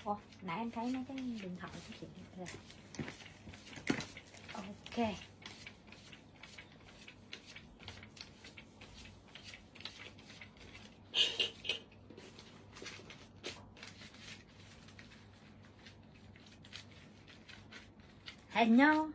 Ủa, nãy em thấy mấy cái điện thoại của chị rồi. Ok. Hẹn nhau.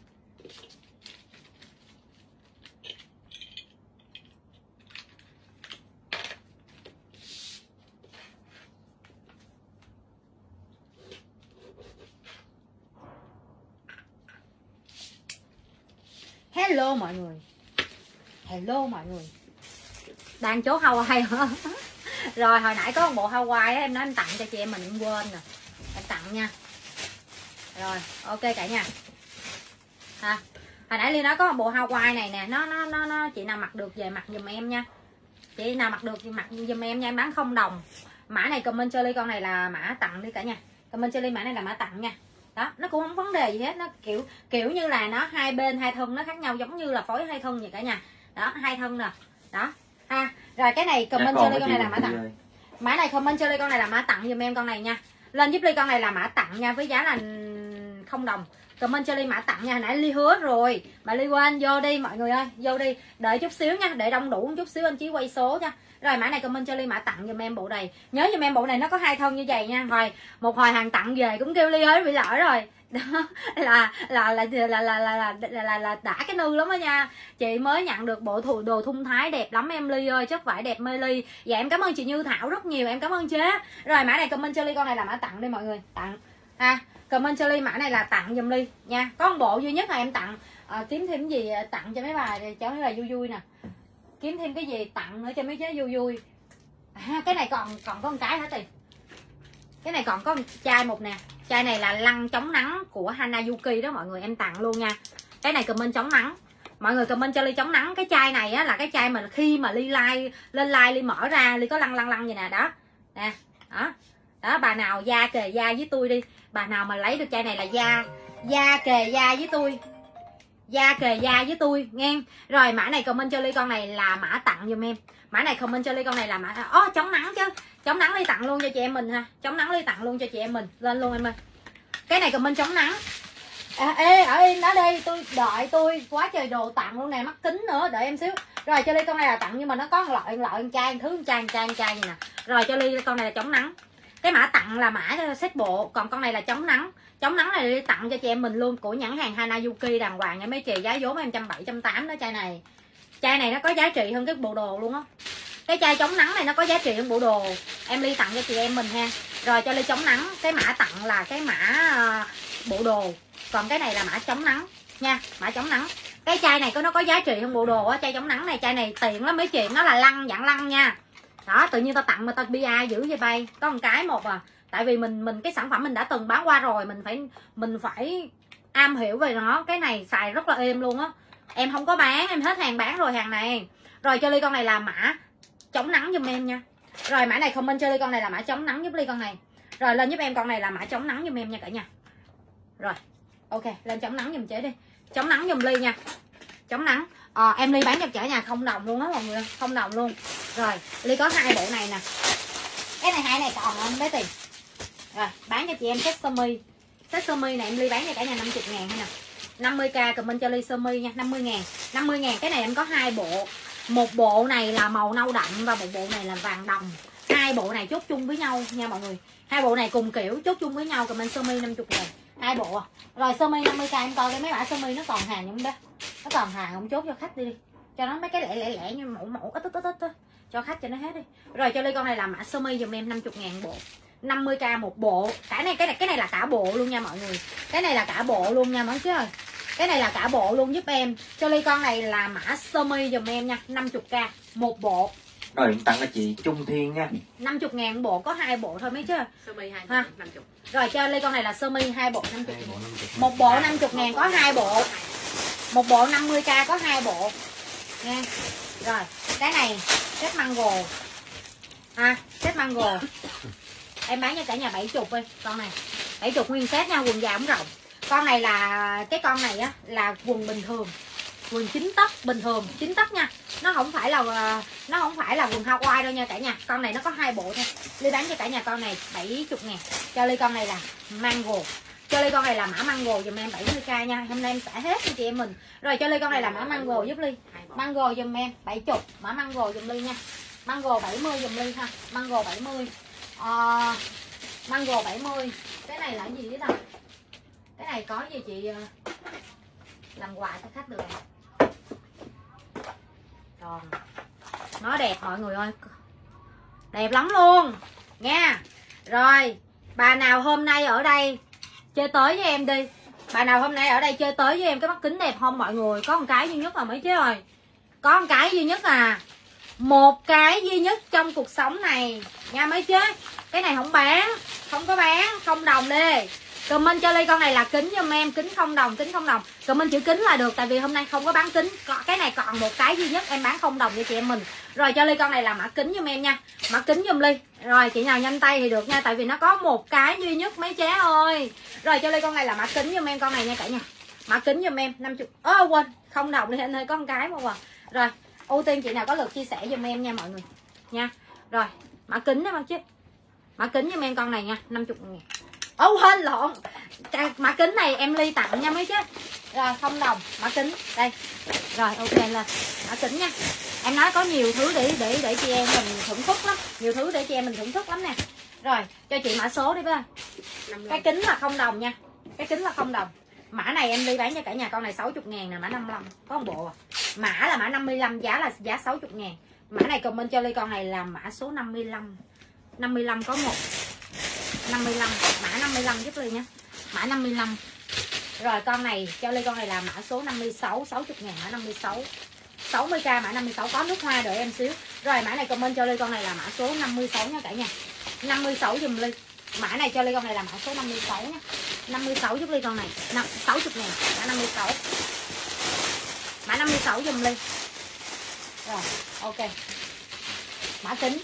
Hello mọi người. Hello mọi người. Đang chốt Hawaii hả? Rồi hồi nãy có một bộ Hawaii em nói em tặng cho chị em mình, em quên rồi. Em tặng nha. Rồi, ok cả nhà. Ha. Hồi nãy Ly nói có một bộ Hawaii này nè, nó chị nào mặc được về mặc giùm em nha. Chị nào mặc được thì mặc giùm em nha, em bán không đồng. Mã này comment cho Ly, con này là mã tặng đi cả nhà. Comment cho Ly mã này là mã tặng nha. Đó, nó cũng không vấn đề gì hết, nó kiểu như là nó hai bên hai thân nó khác nhau, giống như là phối hai thân vậy cả nhà. Đó, hai thân nè. Đó. Ha. Rồi cái này comment cho Ly con này là mã tặng. Mã này comment cho Ly con này là mã tặng giùm em con này nha. Lên giúp Ly con này là mã tặng nha, với giá là không đồng. Comment cho Ly mã tặng nha. Hồi nãy Ly hứa rồi mà Ly quên. Vô đi mọi người ơi, vô đi. Đợi chút xíu nha, để đông đủ một chút xíu anh Chí quay số nha. Rồi mã này comment cho Ly mã tặng giùm em bộ này. Nhớ giùm em bộ này nó có hai thân như vậy nha. Rồi một hồi hàng tặng về cũng kêu Ly ơi bị lỡ rồi. Đó là đã cái nư lắm đó nha. Chị mới nhận được bộ đồ thun thái đẹp lắm em Ly ơi, chất vải đẹp mê Ly. Dạ em cảm ơn chị Như Thảo rất nhiều, em cảm ơn chế. Rồi mã này comment cho Ly con này là mã tặng đi mọi người, tặng ha. Comment cho Ly mã này là tặng giùm Ly nha. Có một bộ duy nhất là em tặng. Kiếm thêm cái gì tặng cho mấy bà cho mấy bà vui vui nè. Kiếm thêm cái gì tặng nữa cho mấy chế vui vui. Cái này còn có một cái hả Tì? Cái này còn có một chai một nè. Chai này là lăn chống nắng của Hanayuki đó mọi người, em tặng luôn nha. Cái này comment chống nắng. Mọi người comment cho Ly chống nắng. Cái chai này á là cái chai mà khi mà Ly lên like Ly mở ra Ly có lăn vậy nè. Đó. Nè. Đó. Đó, bà nào da kề da với tôi đi. Bà nào mà lấy được chai này là da kề da với tôi. Da kề da với tôi nghe. Rồi mã này comment cho Ly con này là mã tặng giùm em. Mã này comment cho Ly con này là mã chống nắng chứ. Chống nắng Ly tặng luôn cho chị em mình ha. Chống nắng Ly tặng luôn cho chị em mình. Lên luôn em ơi. Cái này comment chống nắng. Ê ở yên đó đi, tôi đợi tôi quá trời đồ tặng luôn nè, mắt kính nữa, đợi em xíu. Rồi cho Ly con này là tặng nhưng mà nó có một loại chai thứ chai vậy nè. Rồi cho Ly con này là chống nắng. Cái mã tặng là mã set bộ, còn con này là chống nắng. Chống nắng này Ly tặng cho chị em mình luôn, của nhãn hàng Hanayuki đàng hoàng nha mấy chị, giá vốn em 170, 180 đó chai này. Chai này nó có giá trị hơn cái bộ đồ luôn á. Cái chai chống nắng này nó có giá trị hơn bộ đồ. Em Ly tặng cho chị em mình ha. Rồi cho Ly chống nắng, cái mã tặng là cái mã bộ đồ. Còn cái này là mã chống nắng nha, mã chống nắng. Cái chai này nó có giá trị hơn bộ đồ á, chai chống nắng này, chai này tiện lắm mấy chị, nó là lăn dạng lăn nha. Đó, tự nhiên tao tặng mà tao bi ai dữ vậy bay. Có một cái một à. Tại vì mình cái sản phẩm mình đã từng bán qua rồi, mình phải am hiểu về nó. Cái này xài rất là êm luôn á. Em không có bán, em hết hàng bán rồi hàng này. Rồi cho Ly con này là mã chống nắng giùm em nha. Rồi mã này comment cho Ly con này là mã chống nắng giúp Ly con này. Rồi lên giúp em con này là mã chống nắng giùm em nha cả nhà. Rồi ok, lên chống nắng giùm chế đi. Chống nắng giùm Ly nha. Chống nắng. Em Ly bán cho cả nhà không đồng luôn á mọi người, không đồng luôn. Rồi Ly có hai bộ này nè. Cái này hai này còn không bé Tiền. Rồi bán cho chị em set sơ mi. Set sơ mi này em Ly bán cho cả nhà 50.000 hay nè. 50k comment cho Ly sơ mi nha, 50.000. 50.000 cái này em có hai bộ. Một bộ này là màu nâu đậm và một bộ này là vàng đồng. Hai bộ này chốt chung với nhau nha mọi người. Hai bộ này cùng kiểu chốt chung với nhau, comment sơ mi 50.000. Hai bộ à. Rồi sơ mi 50k em coi cái mấy bả sơ mi nó còn hàng không bé? Nó còn hàng không, chốt cho khách đi. Cho nó mấy cái lẻ như mẫu ít cho khách cho nó hết đi. Rồi cho Ly con này là mã sơ mi giùm em 50.000 bộ. 50k một bộ. Cái này là cả bộ luôn nha mọi người. Cái này là cả bộ luôn nha mọi người. Cái này là cả bộ luôn giúp em. Cho Ly con này là mã sơ mi giùm em nha, 50k một bộ. Rồi tặng cho chị Trung Thiên nha. 50.000 bộ, có hai bộ thôi mấy chứ. Sơ mi 50. Rồi cho Ly con này là sơ mi hai bộ 50. Một bộ 50.000 có hai bộ. Một bộ 50k có hai bộ. Nha. Rồi, cái này set mango. Set mango. Em bán cho cả nhà 70 đi, con này. 70 nguyên set nha, quần dài ống rộng. Con này là cái con này á là quần bình thường. Quần 9 tấc bình thường, 9 tấc nha. Nó không phải là quần Hawaii đâu nha cả nhà. Con này nó có 2 bộ thôi. Ly bán cho cả nhà con này 70.000. Cho Ly con này là mango. Cho Ly con này là mã mango dùm em 70k nha. Hôm nay em xả hết cho chị em mình. Rồi cho Ly con này là mã mango giúp Ly. Mango dùm em 70, mã mango dùm Ly nha. Mango 70 dùm Ly ha. Mango 70. Mango 70. Cái này là cái gì đấy đâu? Cái này có gì chị làm quà cho khách được. Còn nó đẹp mọi người ơi, đẹp lắm luôn nha. Rồi bà nào hôm nay ở đây chơi tới với em đi, bà nào hôm nay ở đây chơi tới với em cái mắt kính đẹp không mọi người? Có một cái duy nhất à mấy chế ơi, có một cái duy nhất à, một cái duy nhất trong cuộc sống này nha mấy chế. Cái này không bán, không có bán, không đồng đi. Comment cho Ly con này là kính giùm em, kính không đồng, kính không đồng. Comment chữ kính là được, tại vì hôm nay không có bán kính. Cái này còn một cái duy nhất em bán không đồng cho chị em mình. Rồi cho Ly con này là mã kính giùm em nha, mã kính giùm Ly. Rồi chị nào nhanh tay thì được nha, tại vì nó có một cái duy nhất mấy chế ơi. Rồi cho Ly con này là mã kính giùm em con này nha cả nhà. Mã kính giùm em 50. Quên, không đồng đi anh ơi, có một cái mà. Rồi, ưu tiên chị nào có lượt chia sẻ giùm em nha mọi người nha. Rồi, mã kính đó chứ. Mã kính giùm em con này nha, 50.000. Quên lộn, mã kính này em Ly tặng nha mấy chứ. Rồi không đồng, mã kính đây. Rồi ok lên mã kính nha. Em nói có nhiều thứ để chị em mình thưởng thức lắm, nhiều thứ để chị em mình thưởng thức lắm nè. Rồi cho chị mã số đi với. Cái kính là không đồng nha, cái kính là không đồng. Mã này em Ly bán cho cả nhà con này 60.000 nè, mã 55 có một bộ à. Mã là mã 55, giá là giá 60.000. Mã này comment cho Ly con này là mã số 55. 55 có một 55, mã 55 giúp Ly nha, mã 55. Rồi con này cho Ly con này là mã số 56, 60.000 mã 56, 60k mã 56 có nước hoa đợi em xíu. Rồi mã này comment cho Ly con này là mã số 56 nha cả nhà, 56 dùm Ly. Mã này cho Ly con này là mã số 56 nha, 56 giúp Ly con này 60.000 mã 56, mã 56 dùm Ly. Rồi ok, mã kính.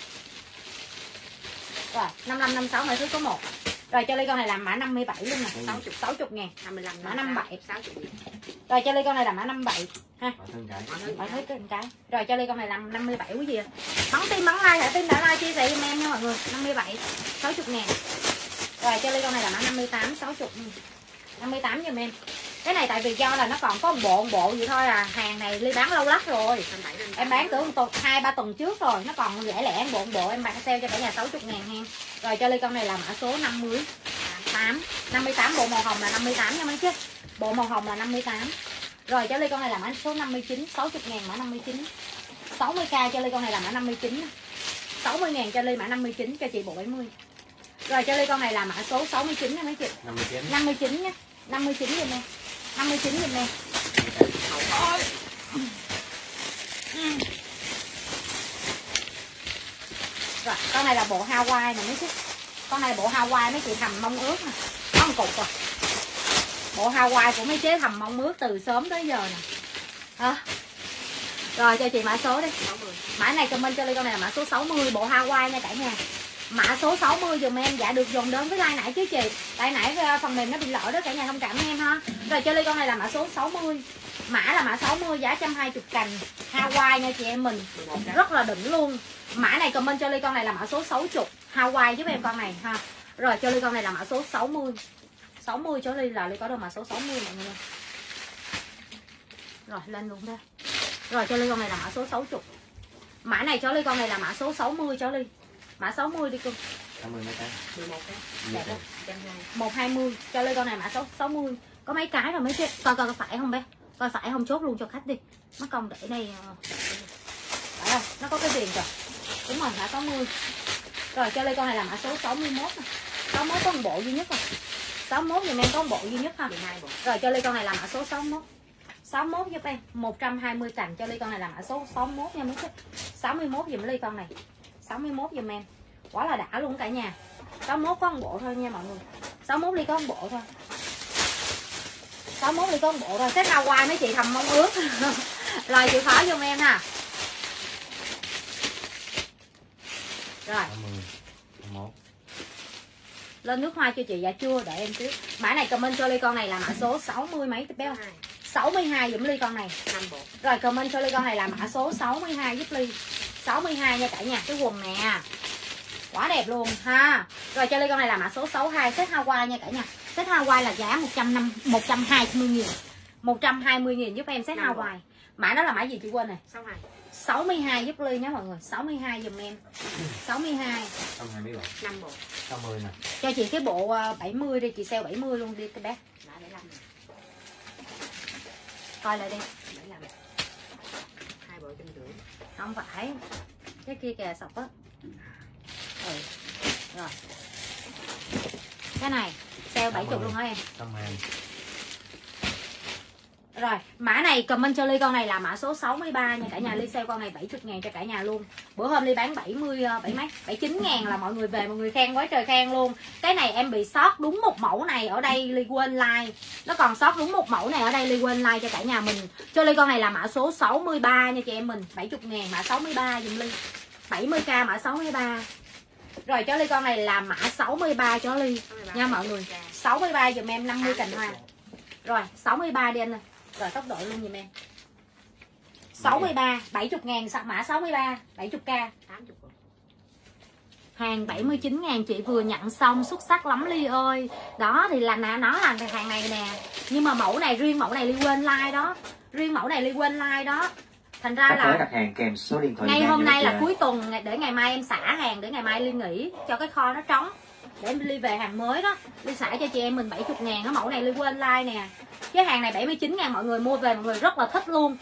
Rồi 55, 56 mọi thứ có một. Rồi cho Ly con này làm mã 57 luôn nè, 60.000 55, mã 57 60.000. Rồi cho Ly con này là mã 57 ha. Mọi thứ cái cái. Rồi cho Ly con này làm 57 quý vị ạ. Bắn tim bắn like, thả tim đã like chia sẻ giùm em nha mọi người. 57 60.000. Rồi cho Ly con này là mã 58 60. 58 giùm em. Cái này tại vì do là nó còn có một bộ vậy thôi à, hàng này Ly bán lâu lắm rồi. Em bán từ 2-3 tuần trước rồi, nó còn rẻ lẻ bộ em bán sale cho cả nhà 60.000 ha. Rồi cho Ly con này là mã số 58. 58 bộ màu hồng là 58 nha mấy chứ. Bộ màu hồng là 58. Rồi cho Ly con này là mã số 59, 60.000 mã 59. 60k cho Ly con này là mã 59. 60.000 cho Ly mã 59 cho chị bộ 70. Rồi cho Ly con này là mã số 69 nha mấy chị. 59 nha. 59 giùm em. 59 giùm em. Rồi, con này là bộ Hawaii nè mấy chứ. Con này bộ Hawaii mấy chị thầm mong ước nè. Có một cục rồi. Bộ Hawaii của mấy chế thầm mong ước từ sớm tới giờ nè. Rồi cho chị mã số đi. 60. Mã này comment cho Ly con này là mã số 60 bộ Hawaii nha cả nhà. Mã số 60 dùm em, dạ được dồn đơn với like nãy chứ chị. Tại nãy phần mềm nó bị lỗi đó cả nhà thông cảm em ha. Rồi cho Ly con này là mã số 60. Mã là mã 60 giá 120 cành Hawaii nha chị em mình. Rất là đỉnh luôn. Mã này comment cho Ly con này là mã số 60 Hawaii giúp em con này ha. Rồi cho Ly con này là mã số 60. 60 cho Ly là Ly có được mã số 60 mọi người. Rồi lên luôn đây. Rồi cho Ly con này là mã số 60. Mã này cho Ly con này là mã số 60 cho Ly. Mã 60 đi cưng. 60 mấy cái? 11 cái. Đẹp đó. 120 cho Ly con này mã số 60. Có mấy cái rồi mấy chứ. Coi phải không bé? Coi phải không chốt luôn cho khách đi. Mất công để đây. Phải không? Nó có cái tiền rồi. Đúng rồi, mã 60. Rồi cho Ly con này là mã số 61 nè. 61 có một bộ duy nhất rồi. 61 giùm em có một bộ duy nhất ha. 12 bộ. Rồi cho Ly con này là mã số 61. 61 giúp em. 120 cành cho Ly con này là mã số 61 nha mấy chứ. 61 giùm Ly con này. 61 giùm em. Quá là đã luôn cả nhà. 61 có một bộ thôi nha mọi người. 61 Ly có một bộ thôi. 61 Ly có một bộ thôi. Set Hawaii mấy chị thầm mong ước. Rồi chịu khó giùm em ha. Rồi. 61. Lên nước hoa cho chị. Dạ chưa, đợi em xíu. Mã này comment cho Ly con này là mã số 60 mấy tiếp béo. 62 giùm Ly con này. 5 bộ. Rồi comment cho Ly con này là mã số 62 giúp Ly. 62 nha cả nhà, cái quần nè. Quá đẹp luôn ha. Rồi cho Ly con này là mã số 62 set Hawaii nha cả nhà. Set Hawaii là giá 120.000. 120.000 giúp em set Hawaii. Mã đó là mã gì chị quên này? 62. 62 giúp Ly nhé mọi người. 62 giùm em. 62. 120 bộ. 5 bộ. 60 nè. Cho chị cái bộ 70 đi, chị sale 70 luôn đi cái bé. Đã 75. Coi lại đi. 75. 2 bộ 150. Không phải. Cái kia kìa sọc á. Ừ. Rồi. Cái này sale 70 luôn hả em? 120. Rồi, mã này comment cho Ly con này là mã số 63 nha cả nhà. Ly sale con này 70.000 cho cả nhà luôn. Bữa hôm Ly bán 79.000 là mọi người về mọi người khen quá trời khen luôn. Cái này em bị sót đúng một mẫu này ở đây Ly quên like. Nó còn sót đúng một mẫu này ở đây Ly quên like cho cả nhà mình. Cho Ly con này là mã số 63 nha chị em mình. 70.000 mã 63 dùm Ly. 70k mã 63. Rồi cho Ly con này là mã 63 cho Ly 63. nha mọi người. 63 dùm em 50 cành hoa. Rồi 63 đi anh ơi. Rồi tốc độ luôn dùm em. 63 70.000 mã 63 70k. 80 bộ. Hàng 79.000 chị vừa nhận xong, xuất sắc lắm Ly ơi. Đó thì là nó là hàng này nè. Nhưng mà mẫu này riêng mẫu này Ly quên like đó. Riêng mẫu này Ly quên like đó. Thành ra là đặt hàng kèm số điện thoại. ngay hôm nay là cuối tuần, để ngày mai em xả hàng, để ngày mai Ly nghỉ cho cái kho nó trống, để em Ly về hàng mới đó. Ly xả cho chị em mình 70.000 cái mẫu này Ly quên like nè. Cái hàng này 79.000 mọi người mua về mọi người rất là thích luôn.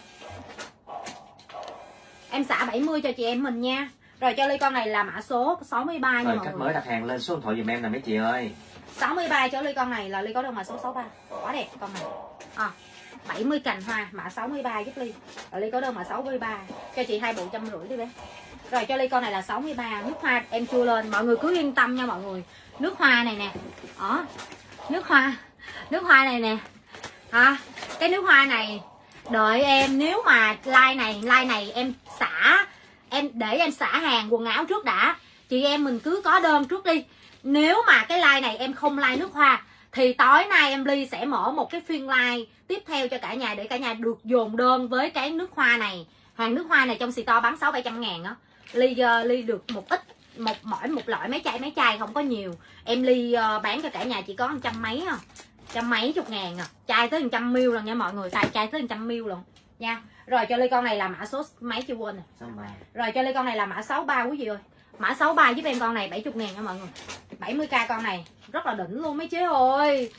Em xả 70 cho chị em mình nha. Rồi cho Ly con này là mã số 63 nha Rồi mọi khách người. mới đặt hàng lên số điện thoại giùm em nè mấy chị ơi. 63 cho Ly con này là Ly có đơn mã số 63. Quá đẹp con này. 70 cành hoa mã 63 giúp Ly. Rồi Ly có đơn mã 63. Cho chị 2 bộ 150 đi bé. Rồi cho Ly con này là 63. Nước hoa em chưa lên, mọi người cứ yên tâm nha mọi người. Nước hoa này nè. Đó. Nước hoa này nè. Cái nước hoa này đợi em, nếu mà like này em xả, để em xả hàng quần áo trước đã. Chị em mình cứ có đơn trước đi. Nếu mà cái like này em không like nước hoa thì tối nay em Ly sẽ mở một cái phiên like tiếp theo cho cả nhà, để cả nhà được dồn đơn với cái nước hoa này. Hàng nước hoa này trong xì to bán 600-700 ngàn á. Ly được một ít, mỗi một loại mấy chai không có nhiều. Em Ly bán cho cả nhà chỉ có 100 mấy à. 100 mấy chục ngàn à. Chai tới 100ml lần nha mọi người. Chai tới 100ml lần nha. Rồi cho Ly con này là mã số mấy chưa quên nè. 63. Rồi cho Ly con này là mã 63 quý vị ơi. Mã 63 giúp em con này 70.000 nha mọi người. 70k con này rất là đỉnh luôn mấy chế ơi.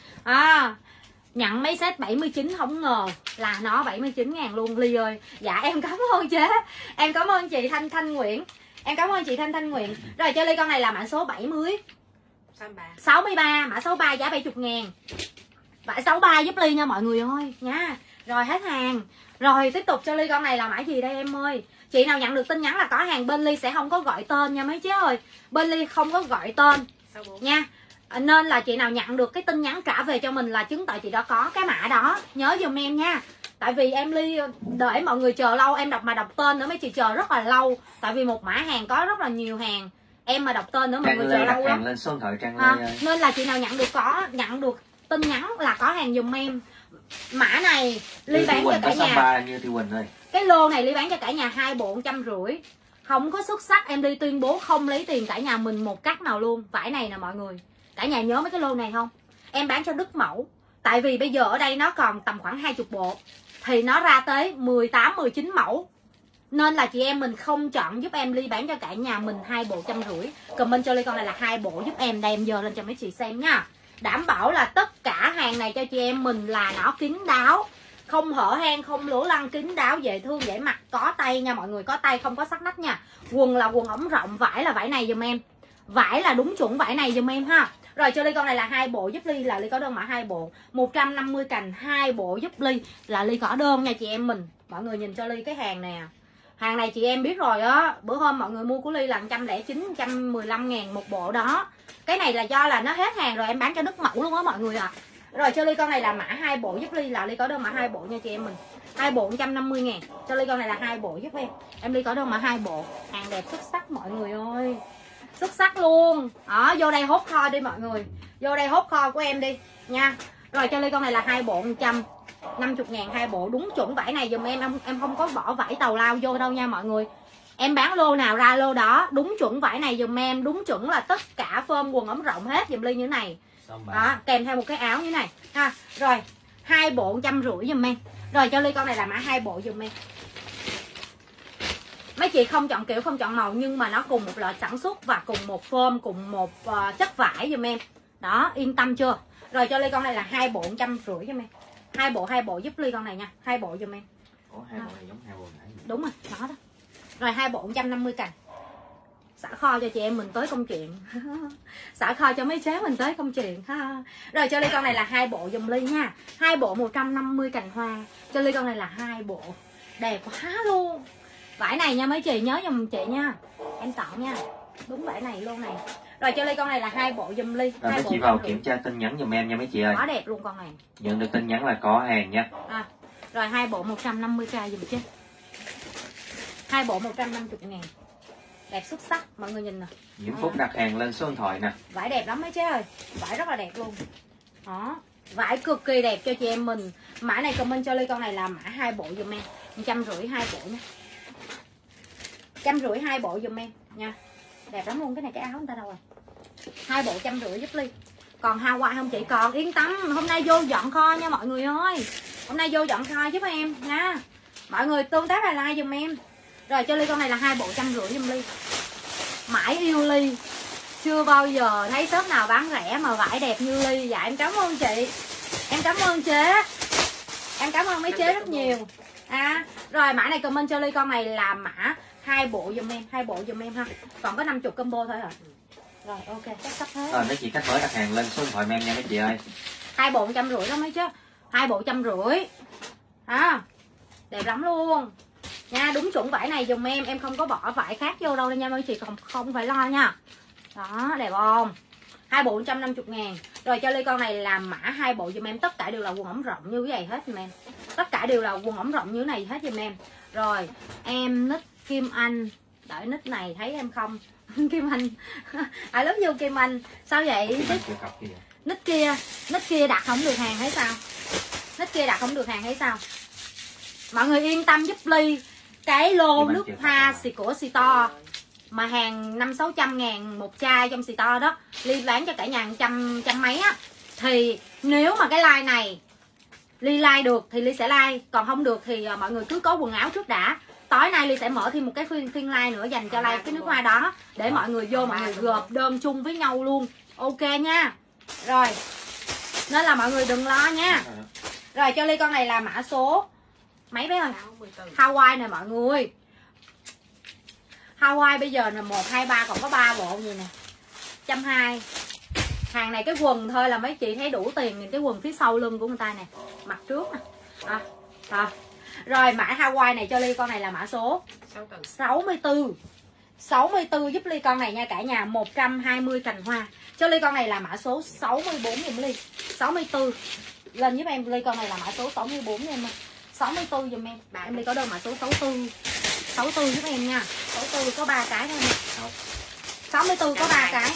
Nhận mấy set 79 không ngờ là nó 79.000 luôn Ly ơi. Dạ em cảm ơn chế. Em cảm ơn chị Thanh Nguyễn. Em cảm ơn chị Thanh Nguyễn. Rồi cho Ly con này là mã số 70. 63 mã 63 giá 70.000. Mã 63 giúp Ly nha mọi người ơi nha. Rồi hết hàng. Rồi tiếp tục cho Ly con này là mã gì đây em ơi. Chị nào nhận được tin nhắn là có hàng, bên Ly sẽ không có gọi tên nha mấy chế ơi. Bên Ly không có gọi tên nha. Nên là chị nào nhận được cái tin nhắn trả về cho mình là chứng tỏ chị đã có cái mã đó. Nhớ giùm em nha. Tại vì em Ly đợi mọi người chờ lâu, em đọc tên nữa mấy chị chờ rất là lâu. Tại vì một mã hàng có rất là nhiều hàng, em mà đọc tên nữa mọi người chờ lâu lắm. Lên số điện thoại Trang Lê ơi. Nên là chị nào nhận được tin nhắn là có hàng giùm em. Mã này Ly bán cho cả nhà. Như Thị Quỳnh ơi. Cái lô này Ly bán cho cả nhà 2 bộ 150. Không có xuất sắc, em Ly tuyên bố không lấy tiền cả nhà mình một cắt nào luôn. Vải này nè mọi người. Cả nhà nhớ mấy cái lô này không? Em bán cho đứt mẫu. Tại vì bây giờ ở đây nó còn tầm khoảng 20 bộ. Thì nó ra tới 18-19 mẫu. Nên là chị em mình không chọn giúp em Ly bán cho cả nhà mình 2 bộ 150. Comment cho Ly con này là 2 bộ giúp em. Đây em giờ lên cho mấy chị xem nha. Đảm bảo là tất cả hàng này cho chị em mình là nó kín đáo, không hở hang, không lỗ lăng, kín đáo, dễ thương, dễ mặc, có tay nha mọi người, có tay không có sắc nách nha. Quần là quần ống rộng, vải là vải này giùm em. Vải là đúng chuẩn vải này giùm em ha. Rồi cho Ly con này là 2 bộ giúp Ly, là Ly có đơn mã 2 bộ 150 cành, 2 bộ giúp Ly là Ly có đơn nha chị em mình. Mọi người nhìn cho Ly cái hàng nè. Hàng này chị em biết rồi á, bữa hôm mọi người mua của Ly là 109, 115 ngàn một bộ đó. Cái này là do là nó hết hàng rồi, em bán cho đứt mẫu luôn á mọi người ạ. Rồi cho Ly con này là mã 2 bộ giúp Ly, là Ly có đơn mã 2 bộ nha chị em mình. 2 bộ 150 ngàn. Cho Ly con này là 2 bộ giúp em. Em Ly có đơn mã 2 bộ. Hàng đẹp xuất sắc mọi người ơi. Xuất sắc luôn. Đó, vô đây hốt kho đi mọi người. Vô đây hốt kho của em đi nha. Rồi cho Ly con này là 2 bộ 100. 50.000 hai bộ, đúng chuẩn vải này dùm em không có bỏ vải tàu lao vô đâu nha mọi người. Em bán lô nào ra lô đó, đúng chuẩn vải này dùm em, đúng chuẩn là tất cả phơm quần ống rộng hết dùm Ly như thế này. Đó, kèm theo một cái áo như thế này ha. Rồi, 2 bộ 150 dùm em. Rồi cho Ly con này là mã 2 bộ dùm em. Mấy chị không chọn kiểu, không chọn màu nhưng mà nó cùng một loại sản xuất và cùng một phơm, cùng một chất vải dùm em. Đó, yên tâm chưa? Rồi cho Ly con này là 2 bộ 150 dùm em. 2 bộ giúp Ly con này nha, 2 bộ dùm em. Ủa, 2 bộ này giống 2 bộ nãy. Đúng rồi, đó đó. Rồi 2 bộ 150 cành. Xả kho cho chị em mình tới công chuyện. Xả kho cho mấy chế mình tới công chuyện ha. Rồi cho Ly con này là 2 bộ dùm Ly nha. 2 bộ 150 cành hoa. Cho Ly con này là 2 bộ. Đẹp quá luôn. Vải này nha mấy chị, nhớ giùm chị nha. Em sợ nha. Đúng vải này luôn này. Rồi cho Ly con này là 2 bộ dùm Ly. Rồi mấy chị vào kiểm tra tin nhắn giùm em nha mấy chị ơi. Quá đẹp luôn con này. Nhận được tin nhắn là có hàng nha. Rồi 2 bộ 150k dùm chứ. 2 bộ 150.000. Đẹp xuất sắc, mọi người nhìn nè. Diễm Phúc đặt hàng lên số điện thoại nè. Vải đẹp lắm mấy chế ơi. Vải rất là đẹp luôn. Đó. Vải cực kỳ đẹp cho chị em mình. Mã này comment cho Ly con này là mã 2 bộ dùm em. 150 2 bộ nha. 150 2 bộ dùm em nha. Đẹp lắm luôn. Cái này cái áo người ta đâu rồi. 2 bộ 150 giúp Ly. Còn Hawaii không chị? Còn yên tâm. Hôm nay vô dọn kho nha mọi người ơi. Hôm nay vô dọn kho giúp em nha. Mọi người tương tác là like dùm em. Rồi cho Ly con này là 2 bộ 150 dùm Ly. Mãi yêu Ly. Chưa bao giờ thấy shop nào bán rẻ mà vải đẹp như Ly. Dạ em cảm ơn chị. Em cảm ơn chế. Em cảm ơn mấy chế rất nhiều. Rồi mã này comment cho Ly con này là mã 2 bộ dùm em. 2 bộ dùm em ha. Còn có 50 combo thôi hả? Rồi ok, chắc sắp hết. Rồi mấy chị khách mới đặt hàng lên số điện thoại em nha mấy chị ơi. 2 bộ 150 đó mấy chứ. 2 bộ 150. Đẹp lắm luôn. Nha, đúng chuẩn vải này dùm em không có bỏ vải khác vô đâu nha mấy chị, không phải lo nha. Đó, đẹp không? 2 bộ 150.000. Rồi cho Ly con này làm mã 2 bộ dùm em, tất cả đều là quần ống rộng như vậy hết dùm em. Tất cả đều là quần ống rộng như thế này hết dùm em. Rồi, em nick Kim Anh. Đợi nick này thấy em không? Kim Anh. I love you Kim Anh. Sao vậy? Nick kia đặt không được hàng hay sao? Nick kia đặt không được hàng hay sao? Mọi người yên tâm giúp Ly. Cái lô nước hoa của Sito mà hàng 500-600 ngàn một chai trong Sito đó, Ly bán cho cả nhà trăm mấy á. Thì nếu mà cái like này Ly like được thì Ly sẽ like, còn không được thì mọi người cứ có quần áo trước đã. Tối nay Ly sẽ mở thêm một cái phiên like nữa dành cho like cái nước hoa đó, để mọi người vô mọi người gộp đơn chung với nhau luôn. Ok nha. Rồi, nên là mọi người đừng lo nha. Rồi cho Ly con này là mã số mấy bé ơi? Hawaii nè mọi người. Hawaii bây giờ là 1, 2, 3 còn có 3 bộ gì nè. 120. Hàng này cái quần thôi là mấy chị thấy đủ tiền. Nhìn cái quần phía sau lưng của người ta nè, mặt trước nè. Rồi mã Hawaii này cho Ly con này là mã số 64. 64 giúp Ly con này nha cả nhà. 120 cành hoa. Cho Ly con này là mã số 64 giùm Ly. 64. Lên giúp em Ly con này là mã số 64 nha em. 64 giùm em. Em Ly có đơn mã số 64. 64 giúp em nha. 64 có 3 cái thôi nè. 64 có 3 cái.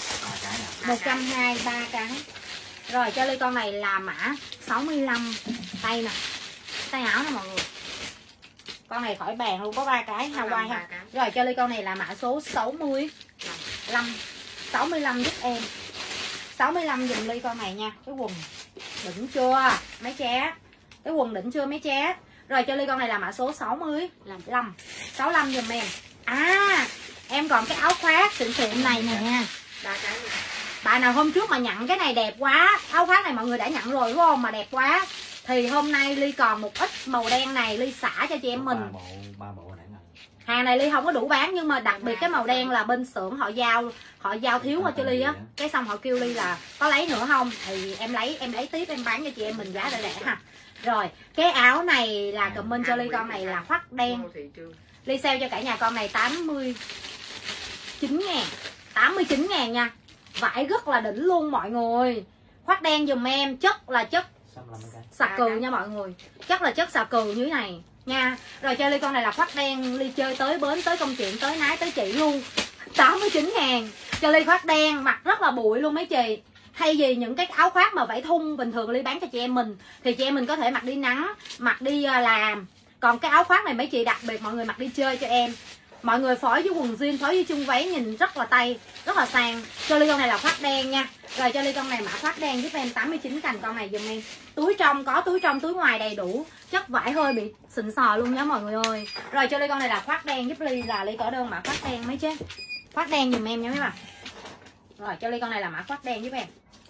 120 3 cái. Rồi cho Ly con này là mã 65. Tay nè. Tay áo nè mọi người. Con này khỏi bàn luôn, có 3 cái Hawaii ha. Rồi cho Ly con này là mã số 65. 65 giúp em. 65 dùm Ly con này nha. Cái quần đỉnh chưa mấy ché? Cái quần đỉnh chưa mấy ché? Rồi cho Ly con này là mã số 65. 65 dùm em. Em còn cái áo khoác xịn này nè. Bà nào hôm trước mà nhận cái này đẹp quá, áo khoác này mọi người đã nhận rồi đúng không? Mà đẹp quá thì hôm nay Ly còn một ít màu đen này, Ly xả cho chị em mình. 3 bộ nãy rồi. Hàng này Ly không có đủ bán, nhưng mà đặc biệt cái màu đen là bên xưởng họ giao thiếu qua cho Ly á. Cái xong họ kêu Ly là có lấy nữa không, thì em lấy tiếp em bán cho chị em mình giá rẻ ha. Rồi cái áo này là comment cho Ly con này là khoác đen. Ly sale cho cả nhà con này 89.000. 89.000 nha. Vải rất là đỉnh luôn mọi người. Khoác đen dùm em, chất là chất xà cừ nha mọi người. Chất là chất xà cừ như thế này nha. Rồi cho Ly con này là khoác đen. Ly chơi tới bến, tới công chuyện, tới nái, tới chị luôn. 89.000 cho Ly khoác đen. Mặt rất là bụi luôn mấy chị. Thay vì những cái áo khoác mà vải thun bình thường Ly bán cho chị em mình thì chị em mình có thể mặc đi nắng, mặc đi làm. Còn cái áo khoác này mấy chị đặc biệt mọi người mặc đi chơi cho em. Mọi người phối với quần jean, phối với chung váy nhìn rất là tay, rất là sang. Cho Ly con này là khoác đen nha. Rồi cho Ly con này mã khoác đen giúp em 89 cành con này dùm em. Túi trong có túi trong, túi ngoài đầy đủ. Chất vải hơi bị xịn sò luôn nha mọi người ơi. Rồi cho Ly con này là khoác đen giúp Ly, là Ly có đơn mã khoác đen mấy chứ. Khoác đen dùm em nha mấy bạn. Rồi cho Ly con này là mã khoác đen giúp em.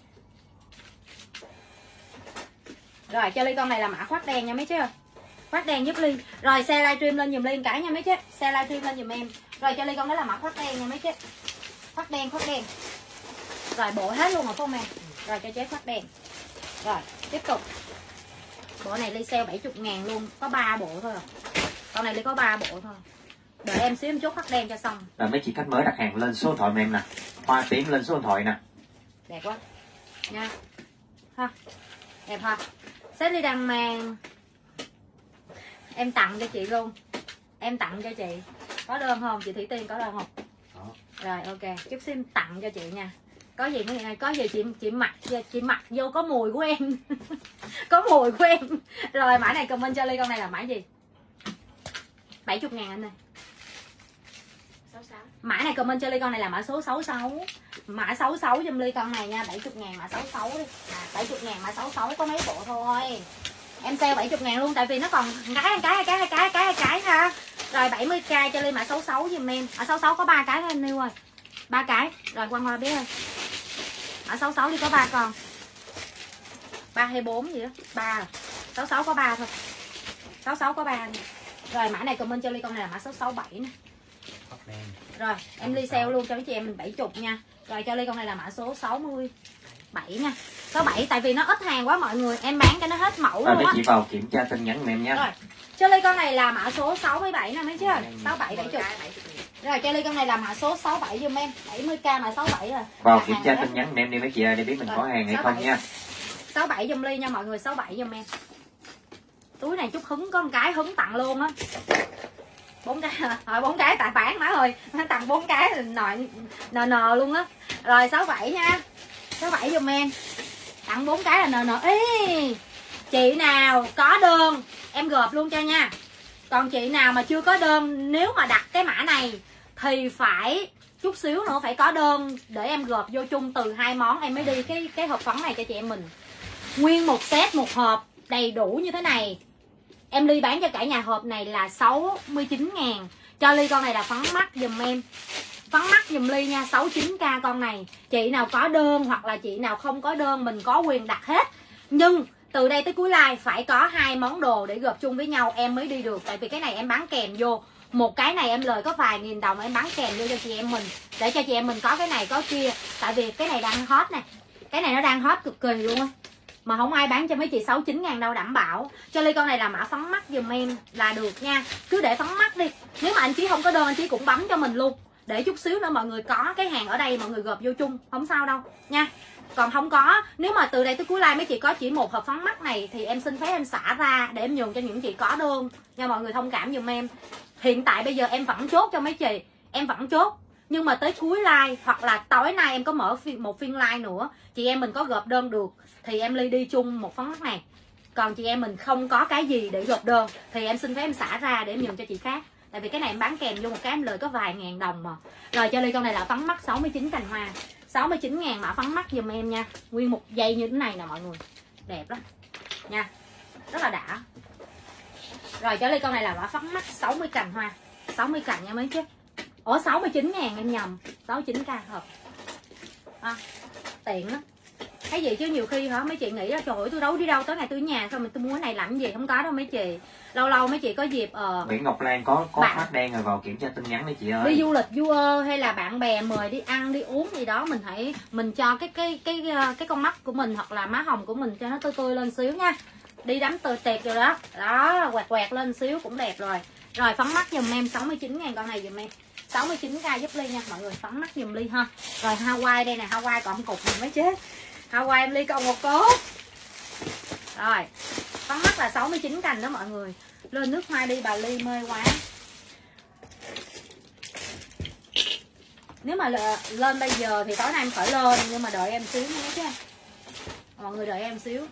Rồi cho Ly con này là mã khoác đen nha mấy chứ. Khoác đen giúp Ly. Rồi xe livestream lên dùm Ly cái nha mấy chứ. Xe livestream lên dùm em. Rồi cho Ly con đó là mã khoác đen nha mấy chứ. Khoác đen, khoác đen. Rồi bộ hết luôn rồi không em. Rồi cho chế khoác đen. Rồi tiếp tục. Bộ này Ly sale 70.000 luôn. Có 3 bộ thôi à. Con này Ly có 3 bộ thôi. Đợi em xíu em chốt khoác đen cho xong. Rồi mấy chị khách mới đặt hàng lên số điện thoại của em nè. Hoa tím lên số điện thoại nè. Đẹp quá nha. Ha. Đẹp ha. Sếp Ly đang mang. Em tặng cho chị luôn. Em tặng cho chị. Có đơn không? Chị Thủy Tiên có đơn không? Đó. Rồi ok, chút xíu em tặng cho chị nha. Có gì mấy ngày, có gì chị mặc vô có mùi của em. Có mùi của em. Rồi mã này comment cho Ly con này là mã gì? 70.000 anh ơi. 66. Mã này comment cho Ly con này là mã số 66. Mã 66 giùm Ly con này nha, 70.000 mã 66 đi. 70.000 mã 66 có mấy bộ thôi. Em sale 70.000 luôn tại vì nó còn hai cái ha. Rồi 70k cho Ly mã 66 giùm em. Mã 66 có 3 cái thôi em yêu ơi. 3 cái. Rồi quăng qua biết ơi. Mã 66 đi có 3 con. 3 hay 4 gì đó. 3. 66 có 3 thôi. 66 có 3 nha. Rồi mã này comment cho Ly con này là mã số 67 nè. Rồi em Ly sale luôn cho mấy chị em mình 70 nha. Rồi cho Ly con này là mã số 67 nha. Số 7 tại vì nó ít hàng quá mọi người, em bán cho nó hết mẫu Rồi luôn mấy á. chị vào kiểm tra tin nhắn của em nhé. Rồi cho Ly con này là mã số 67 nè mấy chứ. 67 70. Rồi cho Ly con này là mã số 67 giùm em. 70k mà 67 rồi. Vào kiểm tra tin nhắn của em đi mấy chị ơi để biết mình có hàng hay không nha. 67 giùm Ly nha mọi người, 67 giùm em. Túi này chút hứng có một cái hứng tặng luôn á. 4 cái rồi 4 cái tại bán má ơi, nó tặng 4 cái nội nờ luôn á. Rồi 67 nha. 67 giùm em. Tặng 4 cái là nờ. Ý chị nào có đơn em gộp luôn cho nha. Còn chị nào mà chưa có đơn, nếu mà đặt cái mã này thì phải chút xíu nữa phải có đơn để em gộp vô chung từ 2 món em mới đi cái hộp phấn này cho chị em mình. Nguyên một set một hộp đầy đủ như thế này. Em Ly bán cho cả nhà hộp này là 69.000. Cho Ly con này là phấn mắt dùm em. Phấn mắt dùm Ly nha, 69k con này. Chị nào có đơn hoặc là chị nào không có đơn mình có quyền đặt hết. Nhưng từ đây tới cuối live phải có 2 món đồ để gộp chung với nhau em mới đi được. Tại vì cái này em bán kèm vô. Một cái này em lời có vài nghìn đồng em bán kèm vô cho chị em mình. Để cho chị em mình có cái này có kia. Tại vì cái này đang hot nè. Cái này nó đang hot cực kỳ luôn á. Mà không ai bán cho mấy chị 69.000 đâu đảm bảo. Cho Ly con này là mã phấn mắt dùm em là được nha. Cứ để phấn mắt đi. Nếu mà anh Chí không có đơn anh Chí cũng bấm cho mình luôn. Để chút xíu nữa mọi người có cái hàng ở đây mọi người gộp vô chung. Không sao đâu nha. Còn không có, nếu mà từ đây tới cuối live mấy chị có chỉ một hộp phấn mắt này thì em xin phép em xả ra để em nhường cho những chị có đơn nha mọi người thông cảm dùm em. Hiện tại bây giờ em vẫn chốt cho mấy chị. Em vẫn chốt. Nhưng mà tới cuối live hoặc là tối nay em có mở một phiên live nữa, chị em mình có gộp đơn được thì em Ly đi chung một phấn mắt này. Còn chị em mình không có cái gì để gộp đơn thì em xin phép em xả ra để em nhường cho chị khác. Tại vì cái này em bán kèm vô một cái em lời có vài ngàn đồng mà. Rồi cho Ly con này là phấn mắt 69 cành hoa. 69.000 mã phấn mắt dùm em nha. Nguyên một dây như thế này nè mọi người. Đẹp lắm nha. Rất là đã. Rồi cho Ly con này là mã phấn mắt 60 cành hoa. 60 cành nha mấy chứ. Ủa 69.000 em nhầm. 69k hộp à, tiện lắm. Cái gì chứ nhiều khi hả mấy chị nghĩ là trời ơi tôi đâu đi đâu tới ngày tôi ở nhà sao mà tôi mua cái này làm cái gì, không có đâu mấy chị. Lâu lâu mấy chị có dịp Nguyễn Ngọc Lan có phát đen rồi vào kiểm tra tin nhắn đấy chị ơi. Đi du lịch vua hay là bạn bè mời đi ăn đi uống gì đó mình cho cái con mắt của mình hoặc là má hồng của mình cho nó tươi tươi lên xíu nha. Đi đám tiệc rồi đó. Đó quẹt quẹt lên xíu cũng đẹp rồi. Rồi phấn mắt giùm em 69.000 con này giùm em. 69k giúp Ly nha mọi người, phấn mắt giùm Ly ha. Rồi Hawaii đây nè, Hawaii còn cục mình mới chết. Hawaii em Ly còn một cốt. Rồi phấn mắt là 69 cành đó mọi người. Lên nước hoa đi bà Ly mê quá. Nếu mà lên bây giờ thì tối nay em khỏi lên, nhưng mà đợi em xíu nha chứ. Mọi người đợi em xíu.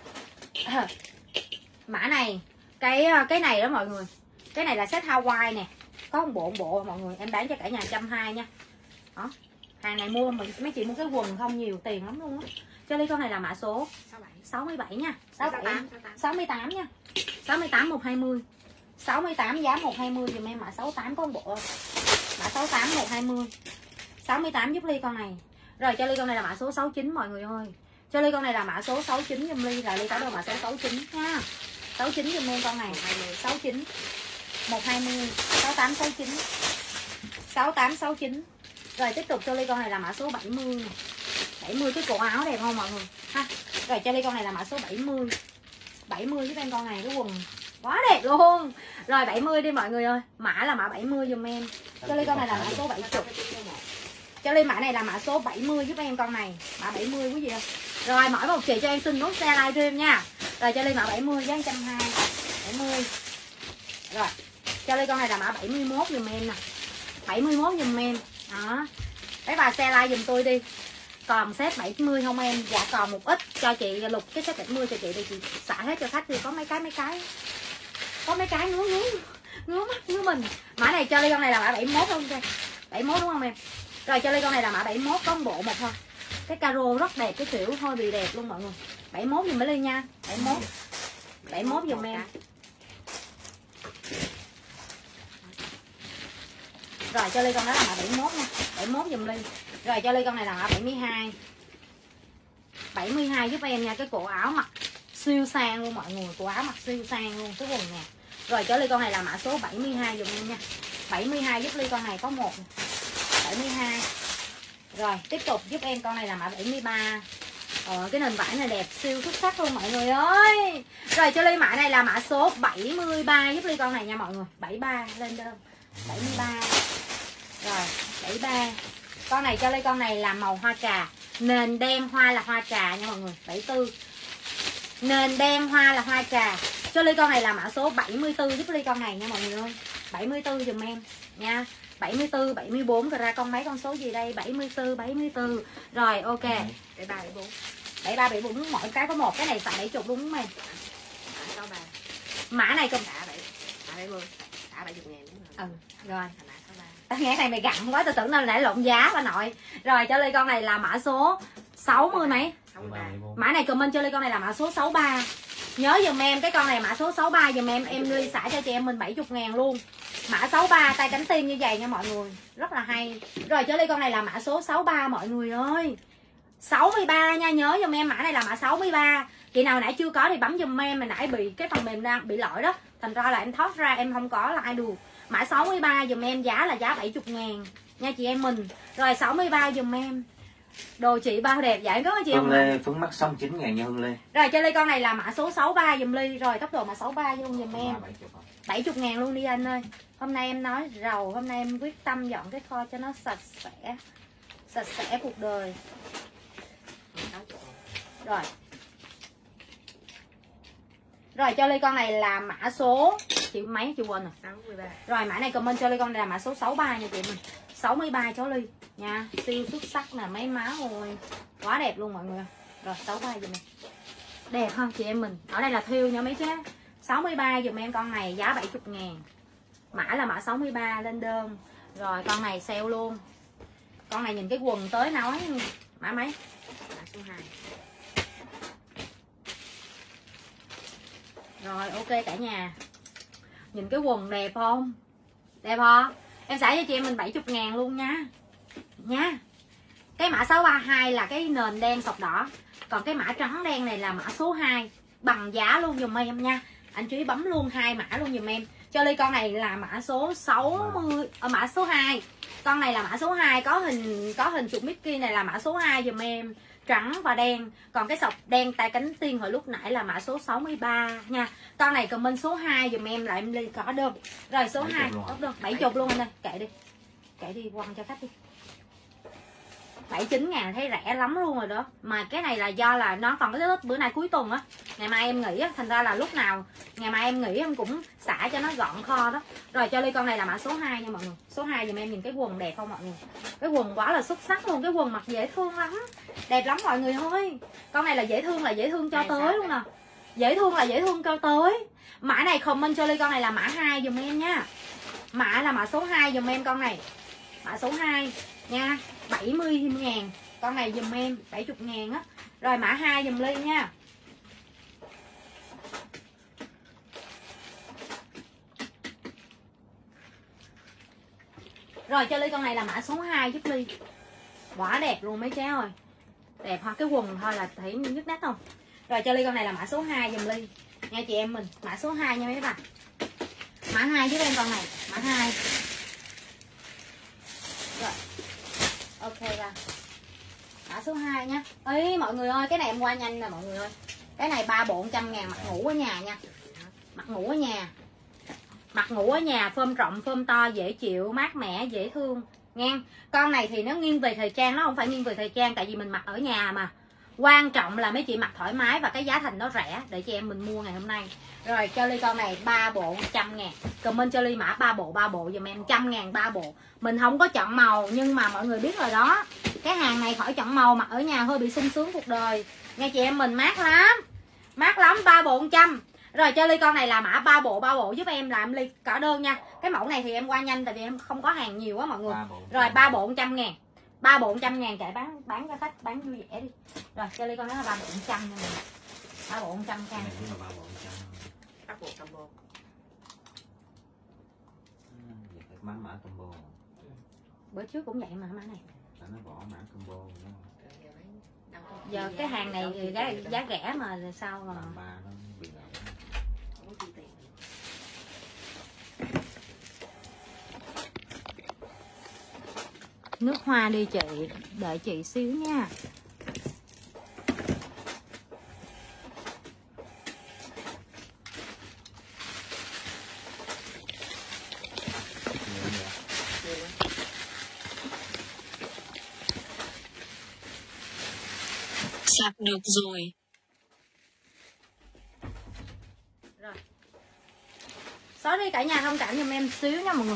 Mã này, cái này đó mọi người. Cái này là set Hawaii nè. Có một bộ mọi người, em bán cho cả nhà 120 nha. Đó. Hàng này mua mấy chị mua cái quần không nhiều tiền lắm luôn á. Cho ly con này là mã số 67 nha. 68 nha. 68 120. 68 giá 120 dùm em, mã 68 có một bộ. Mã 68 120. 68 giúp ly con này. Rồi cho ly con này là mã số 69 mọi người ơi. Cho ly con này là mã số 69 giùm ly, là ly có được mã số 69 nha. 69 giùm em con này. 69 120 68 69 68 69. Rồi tiếp tục cho ly con này là mã số 70 này. 70 cái cổ áo đẹp không mọi người ha. Rồi cho ly con này là mã số 70. 70 giúp em con này, cái quần quá đẹp luôn. Rồi 70 đi mọi người ơi. Mã là mã 70 giùm em. Cho ly con này là mã số 70. Cho ly mã này là mã số 70 giúp em con này. Mã 70 quý vị ơi. Rồi mỗi một chị cho em xin nút share livestream nha. Rồi cho ly mã 70 giá 120. 70. Rồi cho ly con này là mã 71 giùm em nè. 71 giùm em. Đó. Mấy bà share like giùm tôi đi. Còn set 70 không em? Dạ còn một ít. Cho chị lục cái set 70 cho chị đi, chị xả hết cho khách đi. Có mấy cái có mấy cái ngứa mắt ngứa mình. Mã này cho ly con này là mã 71 không em? 71 đúng không em? Rồi cho ly con này là mã 71 có một bộ một thôi. Cái caro rất đẹp, cái kiểu hơi bị đẹp luôn mọi người. 71 giùm ly nha. 71 giùm em. Rồi cho ly con đó là mã 71 nha. 71 giùm ly. Rồi cho ly con này là mã 72. 72 giúp em nha. Cái cổ áo mặc siêu sang luôn mọi người. Cổ áo mặc siêu sang luôn. Cái quần nè. Rồi cho ly con này là mã số 72 giùm em nha. 72 giúp ly con này có một. 72. Rồi tiếp tục giúp em con này là mã 73. Cái nền vải này đẹp siêu xuất sắc luôn mọi người ơi. Rồi cho ly mã này là mã số 73 giúp ly con này nha mọi người. 73 lên đơn. 73. Rồi 73. Con này cho ly con này là màu hoa trà. Nền đen hoa là hoa trà nha mọi người. 74. Nền đen hoa là hoa trà. Cho ly con này là mã số 74 giúp ly con này nha mọi người ơi. 74 dùm em nha. 74, 74 rồi ra con mấy con số gì đây? 74, 74. Rồi ok. 73, 74. 73, 74 mỗi cái có một. Cái này xài 70 đúng không em? 63. Mã này cùng Xả 70. Xả 70 ngàn đúng rồi. Rồi. Mã 63. Tao nghe này mày gặm quá, tao tưởng nó nãy lộn giá bà nội. Rồi cho ly con này là mã số 60 mấy? 63. Mã này comment cho ly con này là mã số 63. Nhớ dùm em cái con này mã số 63 dùm em ly xả cho chị em mình 70 ngàn luôn. Mã 63 tay cánh tiên như vậy nha mọi người. Rất là hay. Rồi cho ly con này là mã số 63 mọi người ơi. 63 nha, nhớ dùm em mã này là mã 63. Chị nào nãy chưa có thì bấm dùm em, mà nãy bị cái phần mềm đang bị lỗi đó. Thành ra là em thoát ra em không có like được. Mã 63 dùm em, giá là giá 70 ngàn nha chị em mình. Rồi 63 dùm em. Đồ chị bao đẹp vậy có chị em. Hương Lê phấn mắt 69 ngàn nha Hương Lê. Rồi cho ly con này là mã số 63 dùm ly. Rồi tốc độ mã 63 luôn dùm em. 70 ngàn luôn đi anh ơi. Hôm nay em nói rầu, hôm nay em quyết tâm dọn cái kho cho nó sạch sẽ. Sạch sẽ cuộc đời. Rồi. Rồi cho ly con này là mã số chị mấy chị quên rồi. 63. Rồi mã này comment cho ly con này là mã số 63 nha chị mình. 63 cháu ly nha, siêu xuất sắc nè mấy má ơi. Quá đẹp luôn mọi người. Rồi 63 giùm em. Đẹp không chị em mình. Ở đây là thiêu nha mấy chứ. 63 giùm em con này giá 70 ngàn. Mã là mã 63 lên đơn. Rồi con này sale luôn. Con này nhìn cái quần tới nói mã mấy? Mã số 2. Rồi ok cả nhà. Nhìn cái quần đẹp không? Đẹp không? Em xả cho chị em mình 70 ngàn luôn nha. Nha. Cái mã 632 là cái nền đen sọc đỏ. Còn cái mã trắng đen này là mã số 2. Bằng giá luôn dùm em nha. Anh chú ý bấm luôn hai mã luôn dùm em. Cho ly con này là mã số 60 mã số 2. Con này là mã số 2 có hình chuột Mickey này là mã số 2 dùm em. Trắng và đen. Còn cái sọc đen tay cánh tiên hồi lúc nãy là mã số 63 nha. Con này comment số 2 dùm em lại em ly có đơn. Rồi số 2 tốt đơn 70 luôn anh ơi. Kệ đi. Kệ đi quăng cho khách đi. 79 ngàn thấy rẻ lắm luôn rồi đó. Mà cái này là do là nó còn cái bữa nay cuối tuần á. Ngày mai em nghỉ á. Thành ra là lúc nào Ngày mai em nghĩ em cũng xả cho nó gọn kho đó. Rồi cho Ly con này là mã số 2 nha mọi người. Số 2 dùm em, nhìn cái quần đẹp không mọi người. Cái quần quá là xuất sắc luôn, cái quần mặc dễ thương lắm. Đẹp lắm mọi người ơi. Con này là dễ thương cho tới luôn nè. Dễ thương là dễ thương cho tới. Mã này comment cho Ly con này là mã 2 dùm em nha. Mã là mã số 2 dùm em con này. Mã số 2 nha, 70.000. Con này dùm em 70.000 á. Rồi mã 2 dùm Ly nha. Rồi cho Ly con này là mã số 2 giúp Ly. Quá đẹp luôn mấy cháu ơi. Đẹp hoa, cái quần thôi là thấy nhức nách không. Rồi cho Ly con này là mã số 2 dùm Ly nha chị em mình. Mã số 2 nha mấy bạn. Mã 2 giúp em con này. Mã 2. Rồi ok ra. Mã số 2 nha. Ê mọi người ơi, cái này em qua nhanh nè mọi người ơi. Cái này 3 bộ 100.000, mặc ngủ ở nhà nha. Mặc ngủ ở nhà. Mặc ngủ ở nhà, phơm rộng, phơm to, dễ chịu, mát mẻ, dễ thương nghe. Con này thì nó nghiêng về thời trang, nó không phải nghiêng về thời trang, tại vì mình mặc ở nhà mà. Quan trọng là mấy chị mặc thoải mái và cái giá thành nó rẻ để chị em mình mua ngày hôm nay. Rồi cho Ly con này 3 bộ 100.000. Comment cho Ly mã 3 bộ dùm em, 100.000 3 bộ. Mình không có chọn màu nhưng mà mọi người biết rồi đó. Cái hàng này khỏi chọn màu, mặc ở nhà hơi bị sung sướng cuộc đời. Nghe chị em mình mát lắm. Mát lắm, 3 bộ 100. Rồi cho Ly con này là mã 3 bộ giúp em, làm Ly cả đơn nha. Cái mẫu này thì em qua nhanh tại vì em không có hàng nhiều á mọi người. Rồi 3 bộ 100.000. 3 bộ 100.000 chạy bán cho khách, bán vui vẻ đi. Rồi cho Ly con đó là 3 bộ 100 nha mọi người. 3 bộ 100k. Các bộ combo. Bán mã combo. Bữa trước cũng vậy mà mã này. Nó bỏ mã combo. Giờ cái hàng này giá rẻ mà sao mà. Nước hoa đi chị, đợi chị xíu nha. Sạc được rồi. Rồi. Sorry cả nhà thông cảm giùm em xíu nha mọi người.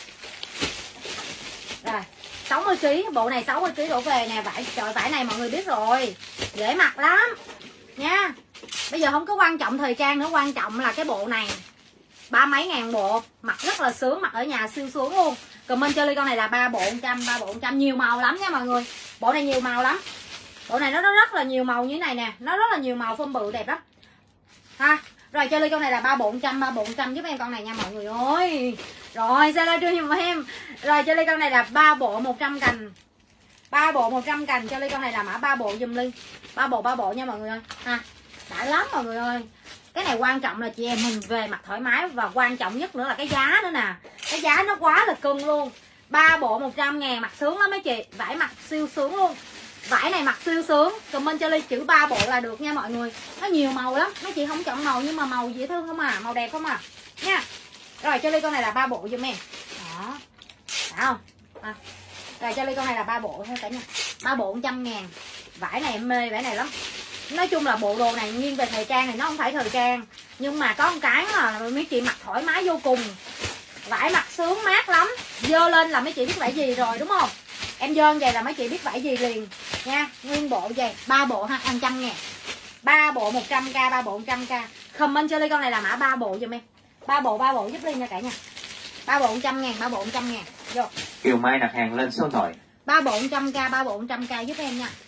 Rồi 60kg, bộ này 60kg đổ về nè. Vải, trời vải này mọi người biết rồi, dễ mặc lắm nha. Bây giờ không có quan trọng thời trang nữa, quan trọng là cái bộ này 30 mấy ngàn bộ, mặc rất là sướng, mặc ở nhà siêu sướng luôn. Comment cho Ly con này là 3 bộ 100, 3 bộ 100, nhiều màu lắm nha mọi người. Bộ này nhiều màu lắm. Bộ này nó rất là nhiều màu như thế này nè, nó rất là nhiều màu, phơm bự đẹp lắm ha. Rồi cho Ly con này là 3 bộ 100, 3 bộ 100 giúp em con này nha mọi người ơi. Rồi xe livestream giùm em. Rồi cho Ly con này là 3 bộ 100 cành. 3 bộ 100 cành, cho Ly con này là mã 3 bộ giùm Ly. 3 bộ nha mọi người ơi ha. Đã lắm mọi người ơi. Cái này quan trọng là chị em mình về mặt thoải mái, và quan trọng nhất nữa là cái giá nữa nè. Cái giá nó quá là cưng luôn. 3 bộ 100.000, mặc sướng lắm mấy chị. Vải mặc siêu sướng luôn. Vải này mặc siêu sướng. Comment cho Ly chữ 3 bộ là được nha mọi người. Nó nhiều màu lắm, mấy chị không chọn màu nhưng mà màu dễ thương không à, màu đẹp không à nha. Rồi cho Ly con này là 3 bộ giùm em. Đó. Đã không? À. Rồi cho Ly con này là 3 bộ thôi cả nhà. 3 bộ 100.000. Vải này em mê vải này lắm. Nói chung là bộ đồ này nghiêng về thời trang này, nó không phải thời trang, nhưng mà có một cái là mấy chị mặc thoải mái vô cùng. Vải mặc sướng mát lắm. Dơ lên là mấy chị biết vải gì rồi đúng không? Em dơn vậy là mấy chị biết vải gì liền nha. Nguyên bộ vậy 3 bộ ha, 100.000. 3 bộ 100k, 3 bộ 100k. Comment cho Ly con này là mã 3 bộ giùm em. 3 bộ giúp Ly nha cả nhà. 3 bộ 100.000, 3 bộ 100.000. Vô. Kiều Mai đặt hàng lên số điện thoại. 3 bộ 100k, 3 bộ 100k giúp em nha.